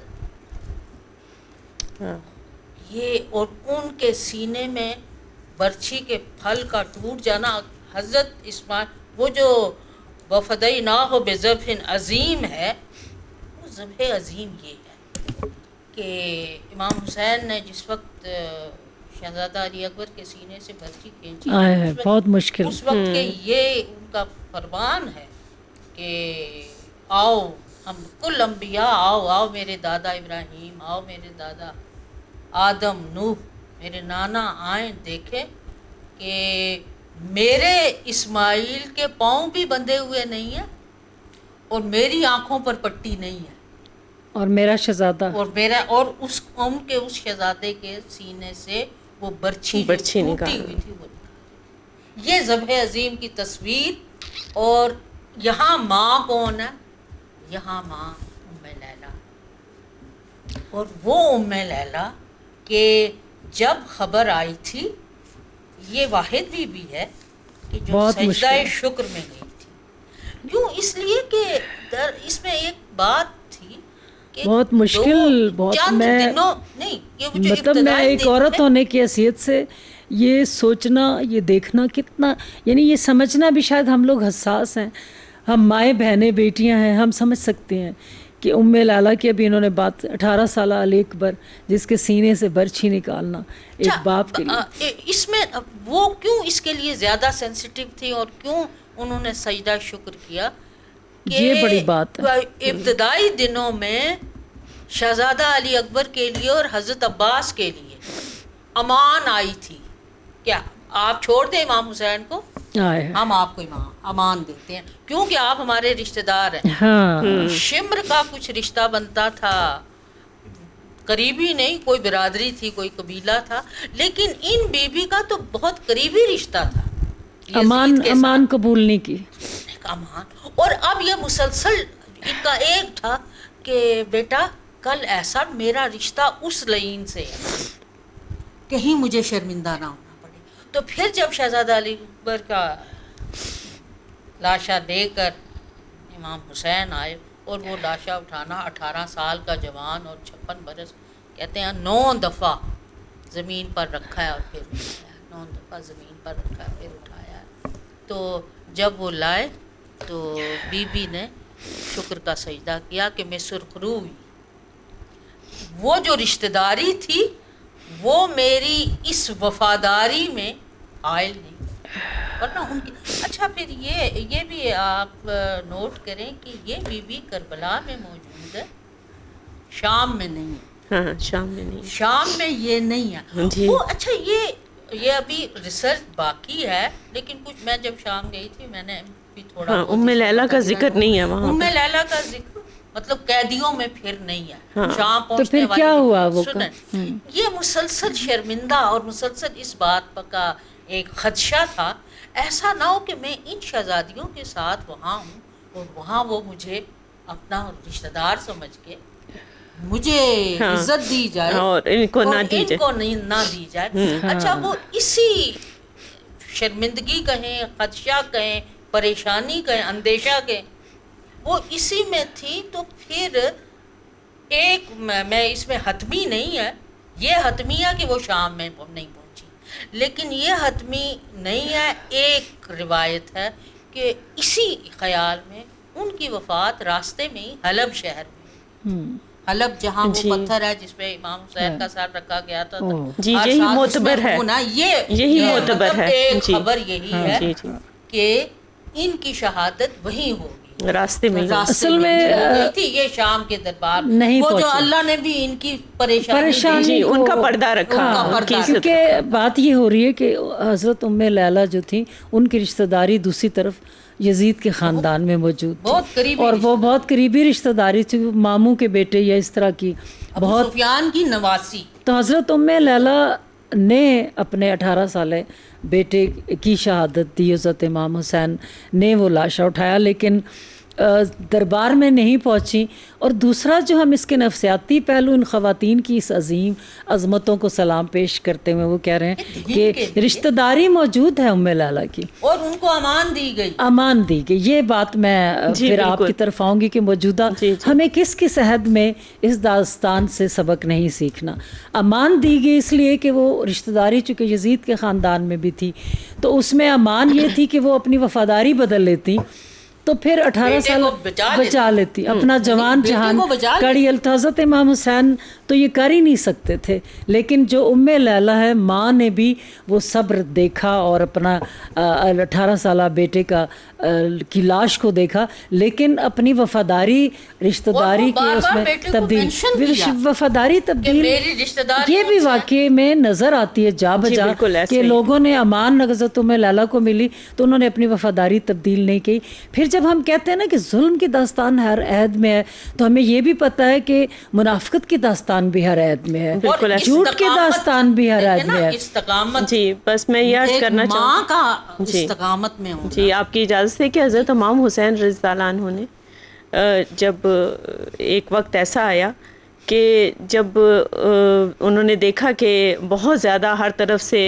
ہاں یہ اور ان کے سینے میں برچھی کے پھل کا ٹوٹ جانا. حضرت اسماعیل وہ جو وفدیناہ بذبح عظیم ہے، وہ ذبح عظیم یہ ہے کہ امام حسین نے جس وقت شہزادہ علی اکبر کے سینے سے برچھی کھینچی، آئے ہے اس وقت- بہت مشکل. اس وقت کے یہ ان کا فرمان ہے کہ آؤ ہم کل انبیاء، آؤ آؤ میرے دادا ابراہیم، آؤ میرے دادا آدم، نوح، میرے نانا آئیں دیکھیں کہ میرے اسماعیل کے پاؤں بھی بندھے ہوئے نہیں ہیں اور میری آنکھوں پر پٹی نہیں ہے، اور میرا شہزادہ اور میرا اور اس قوم کے اس شہزادے کے سینے سے وہ برچھی جو برچھی ٹوٹی نکال ہوئی تھی وہ نکال. یہ ذبح عظیم کی تصویر. اور یہاں ماں کون ہے؟ یہاں ماں ام لیلہ. اور وہ ام لیلہ کہ جب خبر آئی تھی، یہ واحد بی بی ہے کہ جو بہت سجدہ مشکل. شکر میں گئی تھی. کیوں؟ اس لیے کہ در اس میں ایک بات تھی کہ بہت مشکل. دو بہت چند میں دنوں نہیں، یہ وہ جو مطلب میں ابتدائی ایک دن عورت تھے، ہونے کی حیثیت سے یہ سوچنا، یہ دیکھنا کتنا، یعنی یہ سمجھنا بھی شاید ہم لوگ حساس ہیں، ہم مائیں بہنیں بیٹیاں ہیں، ہم سمجھ سکتے ہیں کہ ام لیلہ کی ابھی انہوں نے بات، اٹھارہ سالہ علی اکبر جس کے سینے سے برچھی نکالنا ایک اچھا، باپ کے لیے. آ، اس میں وہ کیوں اس کے لیے زیادہ سینسیٹیو تھی اور کیوں انہوں نے سجدہ شکر کیا کہ یہ بڑی بات ہے. ابتدائی دنوں میں شہزادہ علی اکبر کے لیے اور حضرت عباس کے لیے امان آئی تھی. کیا آپ چھوڑ دیں امام حسین کو، آئے ہم آپ کو امان امان دیتے ہیں کیونکہ آپ ہمارے رشتہ دار ہیں. ہاں شمر کا کچھ رشتہ بنتا تھا، قریبی نہیں، کوئی برادری تھی، کوئی قبیلہ تھا، لیکن ان بی بی کا تو بہت قریبی رشتہ تھا یزید امان کے امان قبول نہیں کی. ساتھ. امان. اور اب یہ مسلسل ان کا ایک تھا کہ بیٹا کل ایسا میرا رشتہ اس لعین سے ہے، کہیں مجھے شرمندہ نہ ہونا پڑے. تو پھر جب شہزادہ علی اکبر کا لاشا لے کر امام حسین آئے اور وہ لاشا اٹھانا، اٹھارہ سال کا جوان اور چھپن برس، کہتے ہیں نو دفعہ زمین پر رکھا ہے اور پھر اٹھایا، نو دفعہ زمین پر رکھا ہے پھر اٹھایا ہے. تو جب وہ لائے تو بی بی نے شکر کا سجدہ کیا کہ میں سرخرو ہوئی. وہ جو رشتہ داری تھی وہ میری اس وفاداری میں حائل نہیں، ورنہ ان کی. اچھا پھر یہ یہ بھی آپ نوٹ کریں کہ یہ بی بی کربلا میں موجود ہے، شام میں نہیں ہے. ہاں شام میں نہیں. شام میں یہ نہیں ہے جی. وہ. اچھا یہ یہ ابھی ریسرچ باقی ہے، لیکن کچھ میں جب شام گئی تھی میں نے بھی تھوڑا ہاں بہت ام اس لیلہ کا پتہ ذکر کیا. نہیں ہے وہاں ام پہ. لیلہ کا ذکر مطلب قیدیوں میں پھر نہیں ہے. ہاں. شام تو پہنچنے پھر والی کیا ہوا وہ سنیں، کا؟ ہم۔ یہ مسلسل شرمندہ اور مسلسل اس بات کا ایک خدشہ تھا ایسا نہ ہو کہ میں ان شہزادیوں کے ساتھ وہاں ہوں اور وہاں وہ مجھے اپنا رشتہ دار سمجھ کے مجھے ہاں. عزت دی جائے اور ان کو اور نہ دی ان جائے. کو نہیں نہ دی جائے. ہم. اچھا وہ اسی شرمندگی کہیں، خدشہ کہیں، پریشانی کہیں، اندیشہ کہیں، وہ اسی میں تھی. تو پھر ایک میں اس میں حتمی نہیں ہے، یہ حتمی ہے کہ وہ شام میں نہیں پہنچی، لیکن یہ حتمی نہیں ہے. ایک روایت ہے کہ اسی خیال میں ان کی وفات راستے میں ہی حلب شہر میں، حلب جہاں وہ پتھر ہے جس پہ امام حسین کا سر رکھا گیا تھا، جی یہی معتبر ہے، یہی معتبر ہے. ایک خبر یہی ہے کہ ان کی شہادت وہیں ہوگی، راستے میں. اصل میں تھی یہ شام کے دربار نہیں وہ جو پہنچے. اللہ نے بھی ان کی پریشانی پریشانی ان کا پردہ رکھا، کیونکہ بات یہ ہو رہی ہے کہ حضرت ام لیلہ جو تھی ان کی رشتہ داری دوسری طرف یزید کے خاندان میں موجود تھی، اور وہ بہت قریبی رشتہ داری تھی، ماموں کے بیٹے یا اس طرح کی بہت سفیان کی نواسی. تو حضرت ام لیلہ نے اپنے اٹھارہ سالے بیٹے کی شہادت دی. حضرت امام حسین نے وہ لاشا اٹھایا لیکن دربار میں نہیں پہنچی. اور دوسرا جو ہم اس کے نفسیاتی پہلو ان خواتین کی اس عظیم عظمتوں کو سلام پیش کرتے ہوئے وہ کہہ رہے ہیں کہ رشتہ داری موجود ہے ام لیلہ کی اور ان کو امان دی گئی، امان دی گئی. یہ بات میں پھر آپ کی طرف آؤں گی کہ موجودہ ہمیں کس کس عہد میں اس داستان سے سبق نہیں سیکھنا. امان دی گئی اس لیے کہ وہ رشتہ داری چونکہ یزید کے خاندان میں بھی تھی، تو اس میں امان یہ تھی کہ وہ اپنی وفاداری بدل لیتی تو پھر اٹھارہ سال بچا لیتی اپنا جوان جہان کڑی. حضرت امام حسین تو یہ کر ہی نہیں سکتے تھے، لیکن جو ام لیلہ ہے ماں نے بھی وہ صبر دیکھا اور اپنا اٹھارہ سالہ بیٹے کا کی لاش کو دیکھا، لیکن اپنی وفاداری رشتہ داری کے اس میں تبدیل وفاداری تبدیل یہ بھی واقعے میں نظر آتی ہے جا بجا کہ لوگوں نے امان حضرت ام لیلہ کو ملی تو انہوں نے اپنی وفاداری تبدیل نہیں کی. پھر جب ہم کہتے ہیں نا کہ ظلم کی داستان ہر عہد میں ہے تو ہمیں یہ بھی پتہ ہے کہ منافقت کی داستان بھی ہر عہد میں ہے، جھوٹ کی داستان بھی ہر عہد میں ہے. استقامت جی بس میں یہ عرض کرنا چاہوں کا استقامت میں ہوں. جی آپ کی اجازت ہے کہ حضرت امام حسین رضی اللہ عنہ نے جب ایک وقت ایسا آیا کہ جب انہوں نے دیکھا کہ بہت زیادہ ہر طرف سے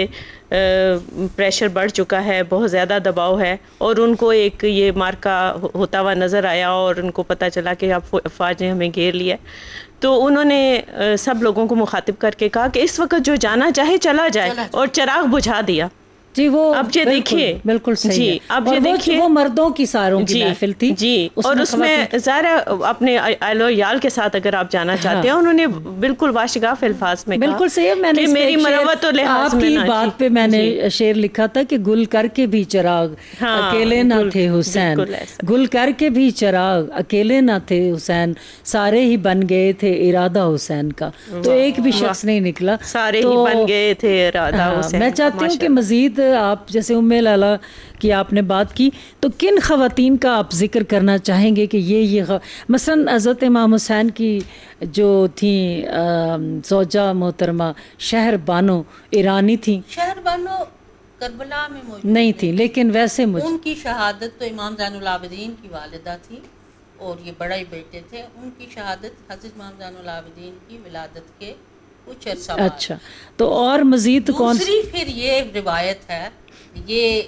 پریشر بڑھ چکا ہے، بہت زیادہ دباؤ ہے، اور ان کو ایک یہ مارکا ہوتا ہوا نظر آیا اور ان کو پتہ چلا کہ اب افواج نے ہمیں گھیر لیا، تو انہوں نے سب لوگوں کو مخاطب کر کے کہا کہ اس وقت جو جانا چاہے چلا جائے، اور چراغ بجھا دیا. جی وہ اب یہ دیکھیے بالکل صحیح جی ہے. اب اور یہ وہ دیکھیے وہ مردوں کی ساروں کی جی محفل تھی جی اور اس میں ظاہر اپنے اہل و عیال کے ساتھ اگر آپ جانا چاہتے ہیں انہوں نے بالکل واشگاف الفاظ میں کہا بالکل صحیح ہے. میں نے کہ میری مروت و لحاظ آپ میں کی بات پہ میں نے شعر لکھا تھا کہ گل کر کے بھی چراغ اکیلے نہ تھے حسین، گل کر کے بھی چراغ اکیلے نہ تھے حسین، سارے ہی بن گئے تھے ارادہ حسین کا. تو ایک بھی شخص نہیں نکلا، سارے ہی بن گئے تھے ارادہ حسین. میں چاہتی ہوں کہ مزید آپ جیسے ام لیلہ کی آپ نے بات کی تو کن خواتین کا آپ ذکر کرنا چاہیں گے کہ یہ یہ مثلا حضرت امام حسین کی جو تھیں زوجہ محترمہ شہر بانو ایرانی تھیں، شہر بانو کربلا میں موجود نہیں تھی لیکن ویسے مجھے ان کی شہادت تو امام زین العابدین کی والدہ تھی اور یہ بڑا ہی بیٹے تھے. ان کی شہادت حضرت امام زین العابدین کی ولادت کے کچھ عرصہ بعد. اچھا تو اور مزید کون دوسری پھر یہ روایت ہے، یہ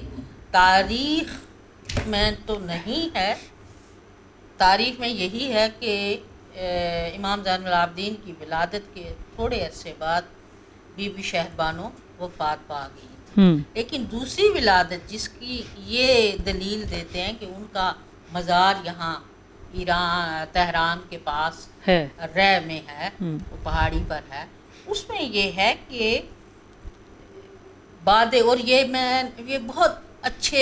تاریخ میں تو نہیں ہے، تاریخ میں یہی ہے کہ امام زین العابدین کی ولادت کے تھوڑے عرصے بعد بی بی شہر بانو وفات پا گئی تھی. لیکن دوسری ولادت جس کی یہ دلیل دیتے ہیں کہ ان کا مزار یہاں ایران تہران کے پاس ہے رہ میں ہے، وہ پہاڑی پر ہے، اس میں یہ ہے کہ بعد اور یہ میں یہ بہت اچھے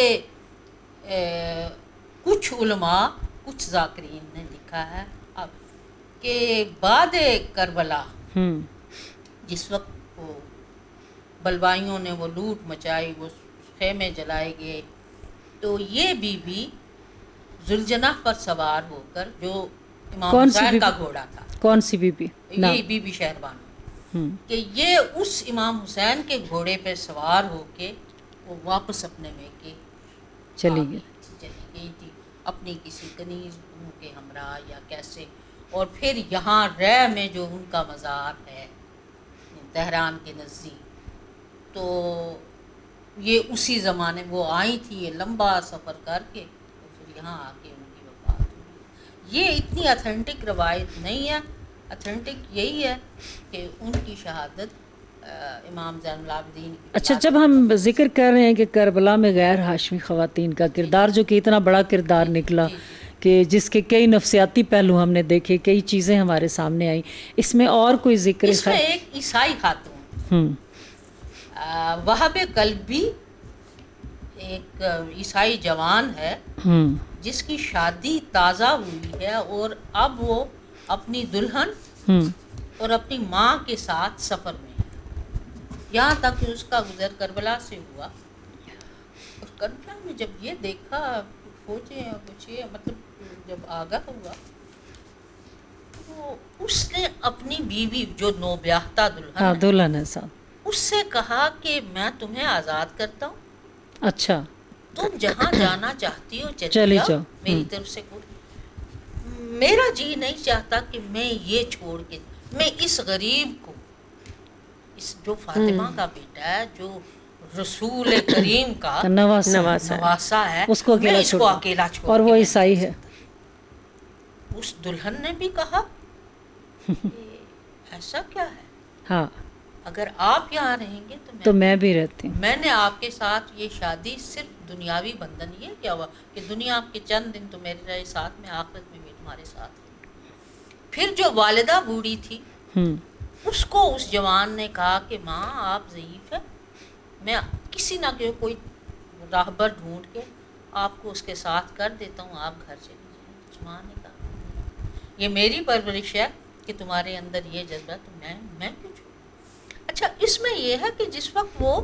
کچھ علماء کچھ ذاکرین نے لکھا ہے اب کہ بعد کربلا جس وقت وہ بلوائیوں نے وہ لوٹ مچائی، وہ خیمے جلائے گئے، تو یہ بی بی ذوالجناح پر سوار ہو کر جو امام حسین کا گھوڑا تھا، کون سی بی بی؟ یہ بی بی شہر بانو، کہ یہ اس امام حسین کے گھوڑے پہ سوار ہو کے وہ واپس اپنے میکے چلی گئی چلی گئی تھی اپنی کسی کنیز کے ہمراہ یا کیسے. اور پھر یہاں رہ میں جو ان کا مزار ہے تہران کے نزدیک، تو یہ اسی زمانے وہ آئی تھی یہ لمبا سفر کر کے اور پھر یہاں آ کے ان کی وفات ہوئی. یہ اتنی اتھینٹک روایت نہیں ہے. اتھینٹک یہی ہے کہ ان کی شہادت امام زین العابدین کی. اچھا جب ہم ذکر کر رہے ہیں کہ کربلا میں غیر ہاشمی خواتین کا کردار جو کہ اتنا بڑا کردار نکلا کہ جس کے کئی نفسیاتی پہلو ہم نے دیکھے, کئی چیزیں ہمارے سامنے آئیں, اس میں اور کوئی ذکر؟ اس میں ایک عیسائی خاتون وہب قلبی ایک عیسائی جوان ہے جس کی شادی تازہ ہوئی ہے اور اب وہ اپنی دلہن اور اپنی ماں کے ساتھ سفر میں ہے, یہاں تک کہ اس کا گزر کربلا سے ہوا. اور کربلا میں جب یہ دیکھا فوجیں کچھ یہ مطلب جب آگاہ ہوا تو اس نے اپنی بیوی جو نوبیاہتا دلہن دلہن ہے صاحب اس سے کہا کہ میں تمہیں آزاد کرتا ہوں, اچھا تم جہاں جانا چاہتی ہو چلی جاؤ, میری طرف سے کوئی. میرا جی نہیں چاہتا کہ میں یہ چھوڑ کے میں اس غریب کو, اس جو فاطمہ کا بیٹا ہے, جو رسول کریم کا نواسا ہے, اس کو میں اس کو اکیلا چھوڑ, اور وہ عیسائی ہے. اس دلہن نے بھی کہا ایسا کیا ہے, ہاں اگر آپ یہاں رہیں گے تو میں, تو میں بھی رہتی ہوں. میں نے آپ کے ساتھ یہ شادی صرف دنیاوی بندھن, یہ کیا ہوا کہ دنیا کے چند دن تو میرے رہے ساتھ میں, آخرت میں بھی تمہارے ساتھ. پھر جو والدہ بوڑھی تھی اس کو اس جوان نے کہا کہ ماں آپ ضعیف ہے, میں کسی نہ کوئی راہبر ڈھونڈ کے آپ کو اس کے ساتھ کر دیتا ہوں, آپ گھر چلے جائیں. اس ماں نے کہا یہ میری پرورش ہے کہ تمہارے اندر یہ جذبہ, تو میں میں کیوں چھوڑوں. اچھا اس میں یہ ہے کہ جس وقت وہ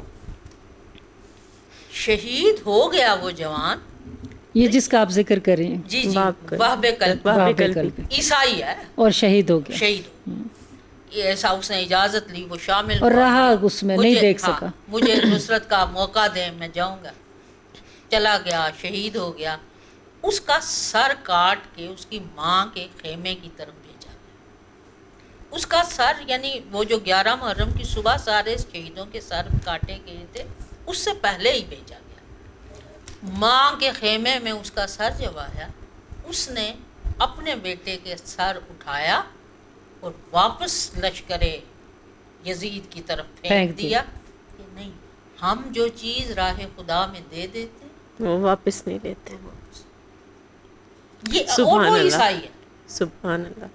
شہید ہو گیا وہ جوان, یہ جس کا آپ ذکر کر رہے ہیں, جی جی وہب قلبی عیسائی ہے اور شہید ہو گیا, شہید ہو ایسا اس نے اجازت لی, وہ شامل اور رہا اس میں, نہیں دیکھ سکا. مجھے نصرت کا موقع دیں میں جاؤں گا. چلا گیا, شہید ہو گیا. اس کا سر کاٹ کے اس کی ماں کے خیمے کی طرف بھیجا گیا. اس کا سر یعنی وہ جو گیارہ محرم کی صبح سارے شہیدوں کے سر کاٹے گئے تھے اس سے پہلے ہی بھیجا گیا. ماں کے خیمے میں اس کا سر جب آیا اس نے اپنے بیٹے کے سر اٹھایا اور واپس لشکر یزید کی طرف پھینک دیا کہ نہیں, ہم جو چیز راہ خدا میں دے دیتے وہ واپس نہیں لیتے. یہ اور وہ عیسائی ہے, سبحان اللہ.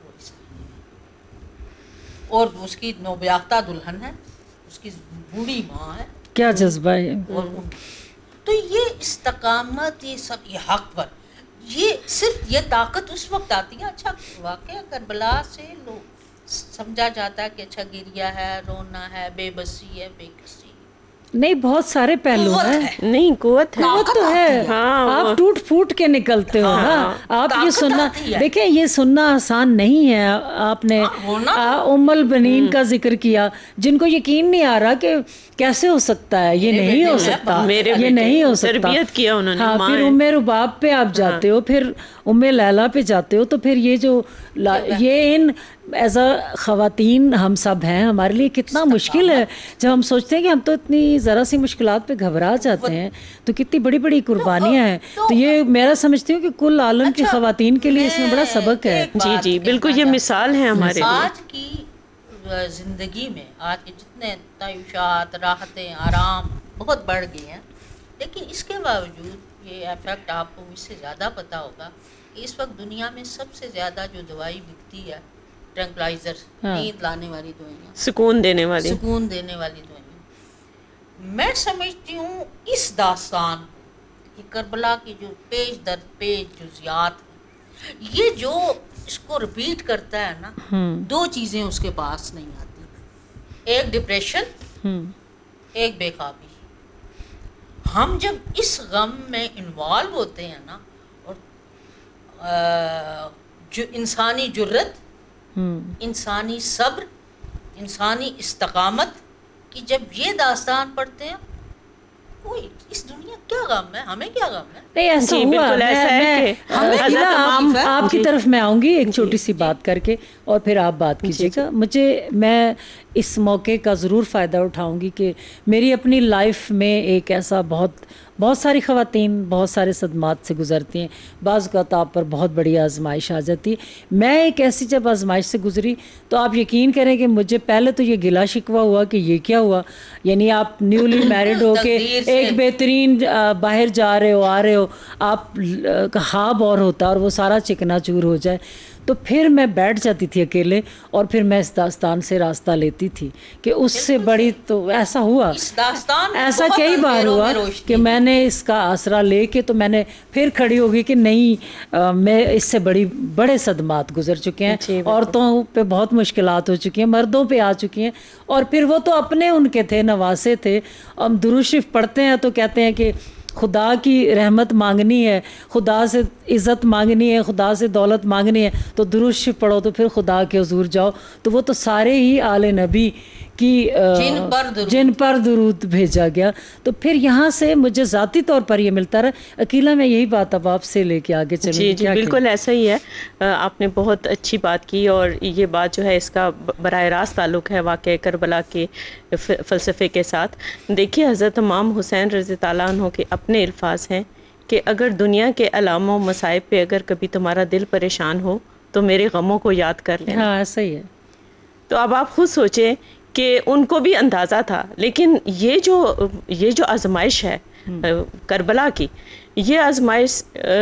اور اس کی نوبیاہتا دلہن ہے, اس کی بوڑھی ماں ہے. کیا جذبہ ہے. تو یہ استقامت, یہ سب, یہ حق پر, یہ صرف یہ طاقت اس وقت آتی ہے. اچھا واقعہ کربلا سے لوگ سمجھا جاتا ہے کہ اچھا گریا ہے, رونا ہے, بے بسی ہے, بے کسی, نہیں بہت سارے پہلو ہیں. نہیں قوت ہے, قوت تو ہے. آپ ٹوٹ پھوٹ کے نکلتے ہو نا. آپ یہ سننا دیکھیں, یہ سننا آسان نہیں ہے. آپ نے ام البنین کا ذکر کیا جن کو یقین نہیں آ رہا کہ کیسے ہو سکتا ہے, یہ نہیں ہو سکتا, یہ نہیں ہو سکتا. تربیت کیا انہوں نے. ہاں پھر ام رباب پہ آپ جاتے ہو, پھر ام لیلا پہ جاتے ہو, تو پھر یہ جو یہ ان ایز اے خواتین ہم سب ہیں, ہمارے لیے کتنا مشکل ہے جب ہم سوچتے ہیں کہ ہم تو اتنی ذرا سی مشکلات پہ گھبرا جاتے ہیں, تو کتنی بڑی بڑی قربانیاں ہیں. تو یہ میرا سمجھتی ہوں کہ کل عالم کی خواتین کے لیے اس میں بڑا سبق ہے. جی جی بالکل, یہ مثال ہے ہمارے لیے. آج کی زندگی میں آج کے جتنے تعیشات, راحتیں, آرام بہت بڑھ گئے ہیں, لیکن اس کے باوجود یہ افیکٹ آپ کو مجھ سے زیادہ پتہ ہوگا کہ اس وقت دنیا میں سب سے زیادہ جو دوائی بکتی ہے ٹرنکلائزر, نیند لانے والی دوائیاں, سکون دینے والی سکون دینے والی دوائیاں. میں سمجھتی ہوں اس داستان کہ کربلا کی جو پیش در پیش جزیات ہیں, یہ جو اس کو رپیٹ کرتا ہے نا, دو چیزیں اس کے پاس نہیں آتی, ایک ڈپریشن, ایک بے خوابی. ہم جب اس غم میں انوالو ہوتے ہیں نا, اور جو انسانی جرت, انسانی صبر, انسانی استقامت کی جب یہ داستان پڑھتے ہیں کوئی اس دنیا کیا غم ہے, ہمیں کیا غم ہے. نہیں ایسا جی ہوا, بالکل ایسا ہے کہ آپ, آپ کی طرف میں آؤں گی ایک چھوٹی سی بات کر کے اور پھر آپ بات کیجیے گا. مجھے میں اس موقع کا ضرور فائدہ اٹھاؤں گی کہ میری اپنی لائف میں ایک ایسا بہت بہت ساری خواتین بہت سارے صدمات سے گزرتی ہیں, بعض اوقات آپ پر بہت بڑی آزمائش آ جاتی ہے. میں ایک ایسی جب آزمائش سے گزری تو آپ یقین کریں کہ مجھے پہلے تو یہ گلا شکوہ ہوا کہ یہ کیا ہوا, یعنی آپ نیولی میرڈ ہو کے ایک بہترین باہر جا رہے ہو آ رہے ہو, آپ کا خواب اور ہوتا اور وہ سارا چکنا چور ہو جائے. تو پھر میں بیٹھ جاتی تھی اکیلے اور پھر میں اس داستان سے راستہ لیتی تھی کہ اس سے بڑی تو ایسا ہوا, ایسا کئی بار ہوا کہ میں نے اس کا آسرا لے کے تو میں نے پھر کھڑی ہو گئی کہ نہیں میں اس سے بڑی بڑے صدمات گزر چکے ہیں, عورتوں پہ بہت مشکلات ہو چکی ہیں, مردوں پہ آ چکی ہیں, اور پھر وہ تو اپنے ان کے تھے نواسے تھے. ہم درود شریف پڑھتے ہیں تو کہتے ہیں کہ خدا کی رحمت مانگنی ہے, خدا سے عزت مانگنی ہے, خدا سے دولت مانگنی ہے تو درود شریف پڑھو تو پھر خدا کے حضور جاؤ. تو وہ تو سارے ہی آل نبی کی جن پر درود, جن پر درود بھیجا گیا. تو پھر یہاں سے مجھے ذاتی طور پر یہ ملتا رہا. عقیلہ میں یہی بات اب آپ سے لے کے آگے چلوں. جی جی بالکل ایسا ہی ہے, آپ نے بہت اچھی بات کی, اور یہ بات جو ہے اس کا براہ راست تعلق ہے واقعہ کربلا کے فلسفے کے ساتھ. دیکھیے حضرت امام حسین رضی اللہ عنہ کے اپنے الفاظ ہیں کہ اگر دنیا کے علام و مصائب پہ اگر کبھی تمہارا دل پریشان ہو تو میرے غموں کو یاد کر لینا. ہاں ایسا ہی ہے. تو اب آپ خود سوچیں کہ ان کو بھی اندازہ تھا, لیکن یہ جو یہ جو آزمائش ہے کربلا کی, یہ آزمائش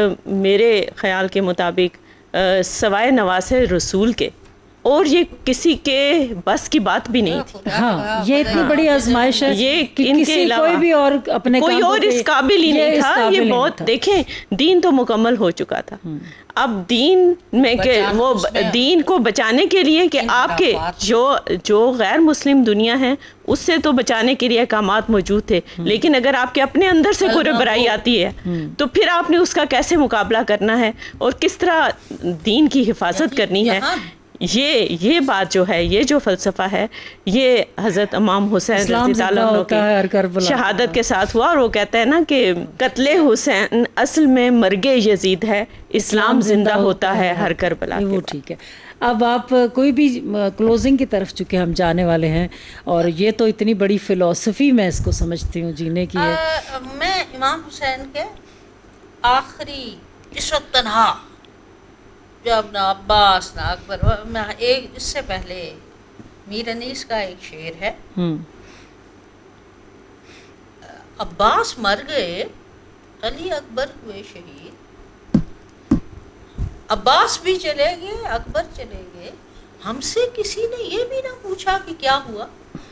میرے خیال کے مطابق سوائے نواسے رسول کے اور یہ کسی کے بس کی بات بھی نہیں تھی. ہاں یہ اتنی بڑی آزمائش ہے یہ کہ ان کے کسی علاوہ کوئی بھی اور اپنے کوئی اور اس قابل ہی نہیں تھا. یہ بہت دیکھیں دین تو مکمل ہو چکا تھا, اب دین میں کہ وہ دین کو بچانے کے لیے کہ آپ کے جو جو غیر مسلم دنیا ہے اس سے تو بچانے کے لیے احکامات موجود تھے, لیکن اگر آپ کے اپنے اندر سے کوئی برائی آتی ہے تو پھر آپ نے اس کا کیسے مقابلہ کرنا ہے اور کس طرح دین کی حفاظت کرنی ہے. یہ یہ بات جو ہے, یہ جو فلسفہ ہے, یہ حضرت امام حسین رضی اللہ عنہ کی شہادت کے ساتھ ہوا. اور وہ کہتا ہے نا کہ قتل حسین اصل میں مرگ یزید ہے, اسلام زندہ ہوتا ہے ہر کربلا کے. وہ ٹھیک ہے. اب آپ کوئی بھی کلوزنگ کی طرف چونکہ ہم جانے والے ہیں, اور یہ تو اتنی بڑی فلسفی میں اس کو سمجھتی ہوں جینے کی ہے. میں امام حسین کے آخری اس وقت تنہا جب نہ عباس نہ اکبر, میں ایک اس سے پہلے میر انیس کا ایک شعر ہے, عباس مر گئے علی اکبر ہوئے شہید, عباس بھی چلے گئے اکبر چلے گئے, ہم سے کسی نے یہ بھی نہ پوچھا کہ کیا ہوا.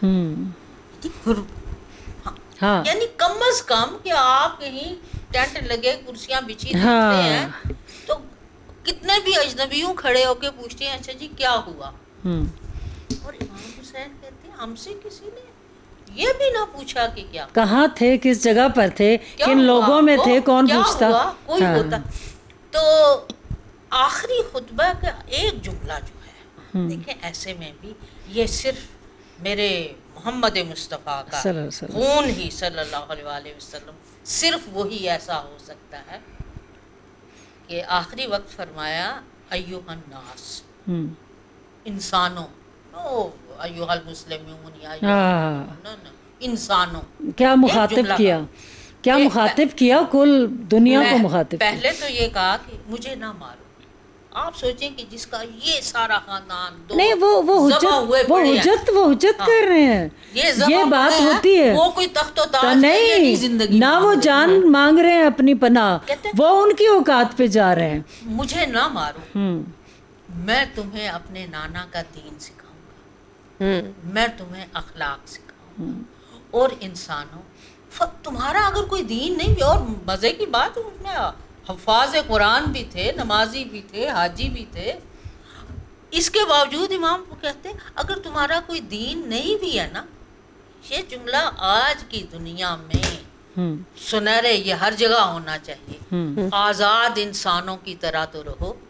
ہاں یعنی کم از کم کہ آپ کہیں ٹینٹ لگے کرسیاں بچھی دیکھتے ہیں تو کتنے بھی اجنبیوں کھڑے ہو کے پوچھتے ہیں اچھا جی کیا ہوا. اور امام حسین کہتے ہیں ہم سے کسی نے یہ بھی نہ پوچھا کہ کیا کہاں تھے, کس جگہ پر تھے, کن لوگوں میں تھے, کون پوچھتا, کوئی ہوتا. تو آخری خطبہ کا ایک جملہ جو ہے دیکھیں, ایسے میں بھی یہ صرف میرے محمد مصطفیٰ کا خون ہی صلی اللہ علیہ وسلم, صرف وہی ایسا ہو سکتا ہے کہ آخری وقت فرمایا ایوہ الناس, انسانوں, نو ایوہ المسلمون یا انسانوں. کیا مخاطب کیا, کیا مخاطب کیا کل دنیا کو مخاطب. پہلے تو یہ کہا کہ مجھے نہ مارو. آپ سوچیں کہ جس کا یہ سارا خاندان نہیں وہ وہ حجت وہ حجت وہ حجت کر رہے ہیں, یہ بات ہوتی ہے. وہ کوئی تخت و تاج نہیں زندگی نہ وہ جان مانگ رہے ہیں اپنی پناہ, وہ ان کی اوقات پہ جا رہے ہیں. مجھے نہ مارو, میں تمہیں اپنے نانا کا دین سکھاؤں گا, میں تمہیں اخلاق سکھاؤں گا, اور انسانوں تمہارا اگر کوئی دین نہیں. اور مزے کی بات اس میں حفاظ قرآن بھی تھے, نمازی بھی تھے, حاجی بھی تھے, اس کے باوجود امام کو کہتے اگر تمہارا کوئی دین نہیں بھی ہے نا, یہ جملہ آج کی دنیا میں سنہرے یہ ہر جگہ ہونا چاہیے, آزاد انسانوں کی طرح تو رہو,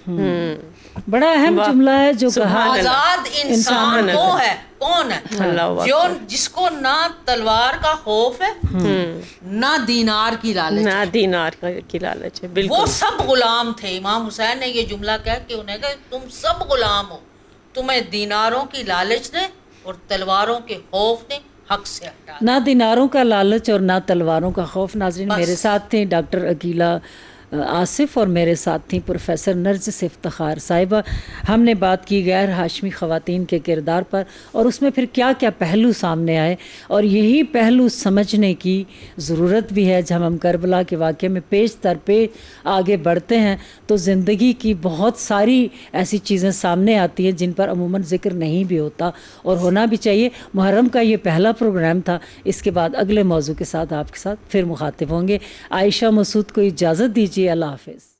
بڑا اہم جملہ ہے جو کہا آزاد انسان وہ ہے کون ہے جو جس کو نہ تلوار کا خوف ہے نہ دینار کی لالچ نہ دینار کی لالچ ہے. بالکل وہ سب غلام تھے. امام حسین نے یہ جملہ کہہ کہ انہیں کہا تم سب غلام ہو, تمہیں دیناروں کی لالچ نے اور تلواروں کے خوف نے حق سے ہٹا. نہ دیناروں کا لالچ اور نہ تلواروں کا خوف. ناظرین میرے ساتھ تھے ڈاکٹر عقیلہ آصف اور میرے ساتھ تھیں پروفیسر نرجس افتخار صاحبہ. ہم نے بات کی غیر ہاشمی خواتین کے کردار پر اور اس میں پھر کیا کیا پہلو سامنے آئے, اور یہی پہلو سمجھنے کی ضرورت بھی ہے. جب ہم کربلا کے واقعے میں پیش در پیش آگے بڑھتے ہیں تو زندگی کی بہت ساری ایسی چیزیں سامنے آتی ہیں جن پر عموماً ذکر نہیں بھی ہوتا اور ہونا بھی چاہیے. محرم کا یہ پہلا پروگرام تھا. اس کے بعد اگلے موضوع کے ساتھ آپ کے ساتھ پھر مخاطب ہوں گے. عائشہ مسعود کو اجازت دیجیے. اللہ حافظ.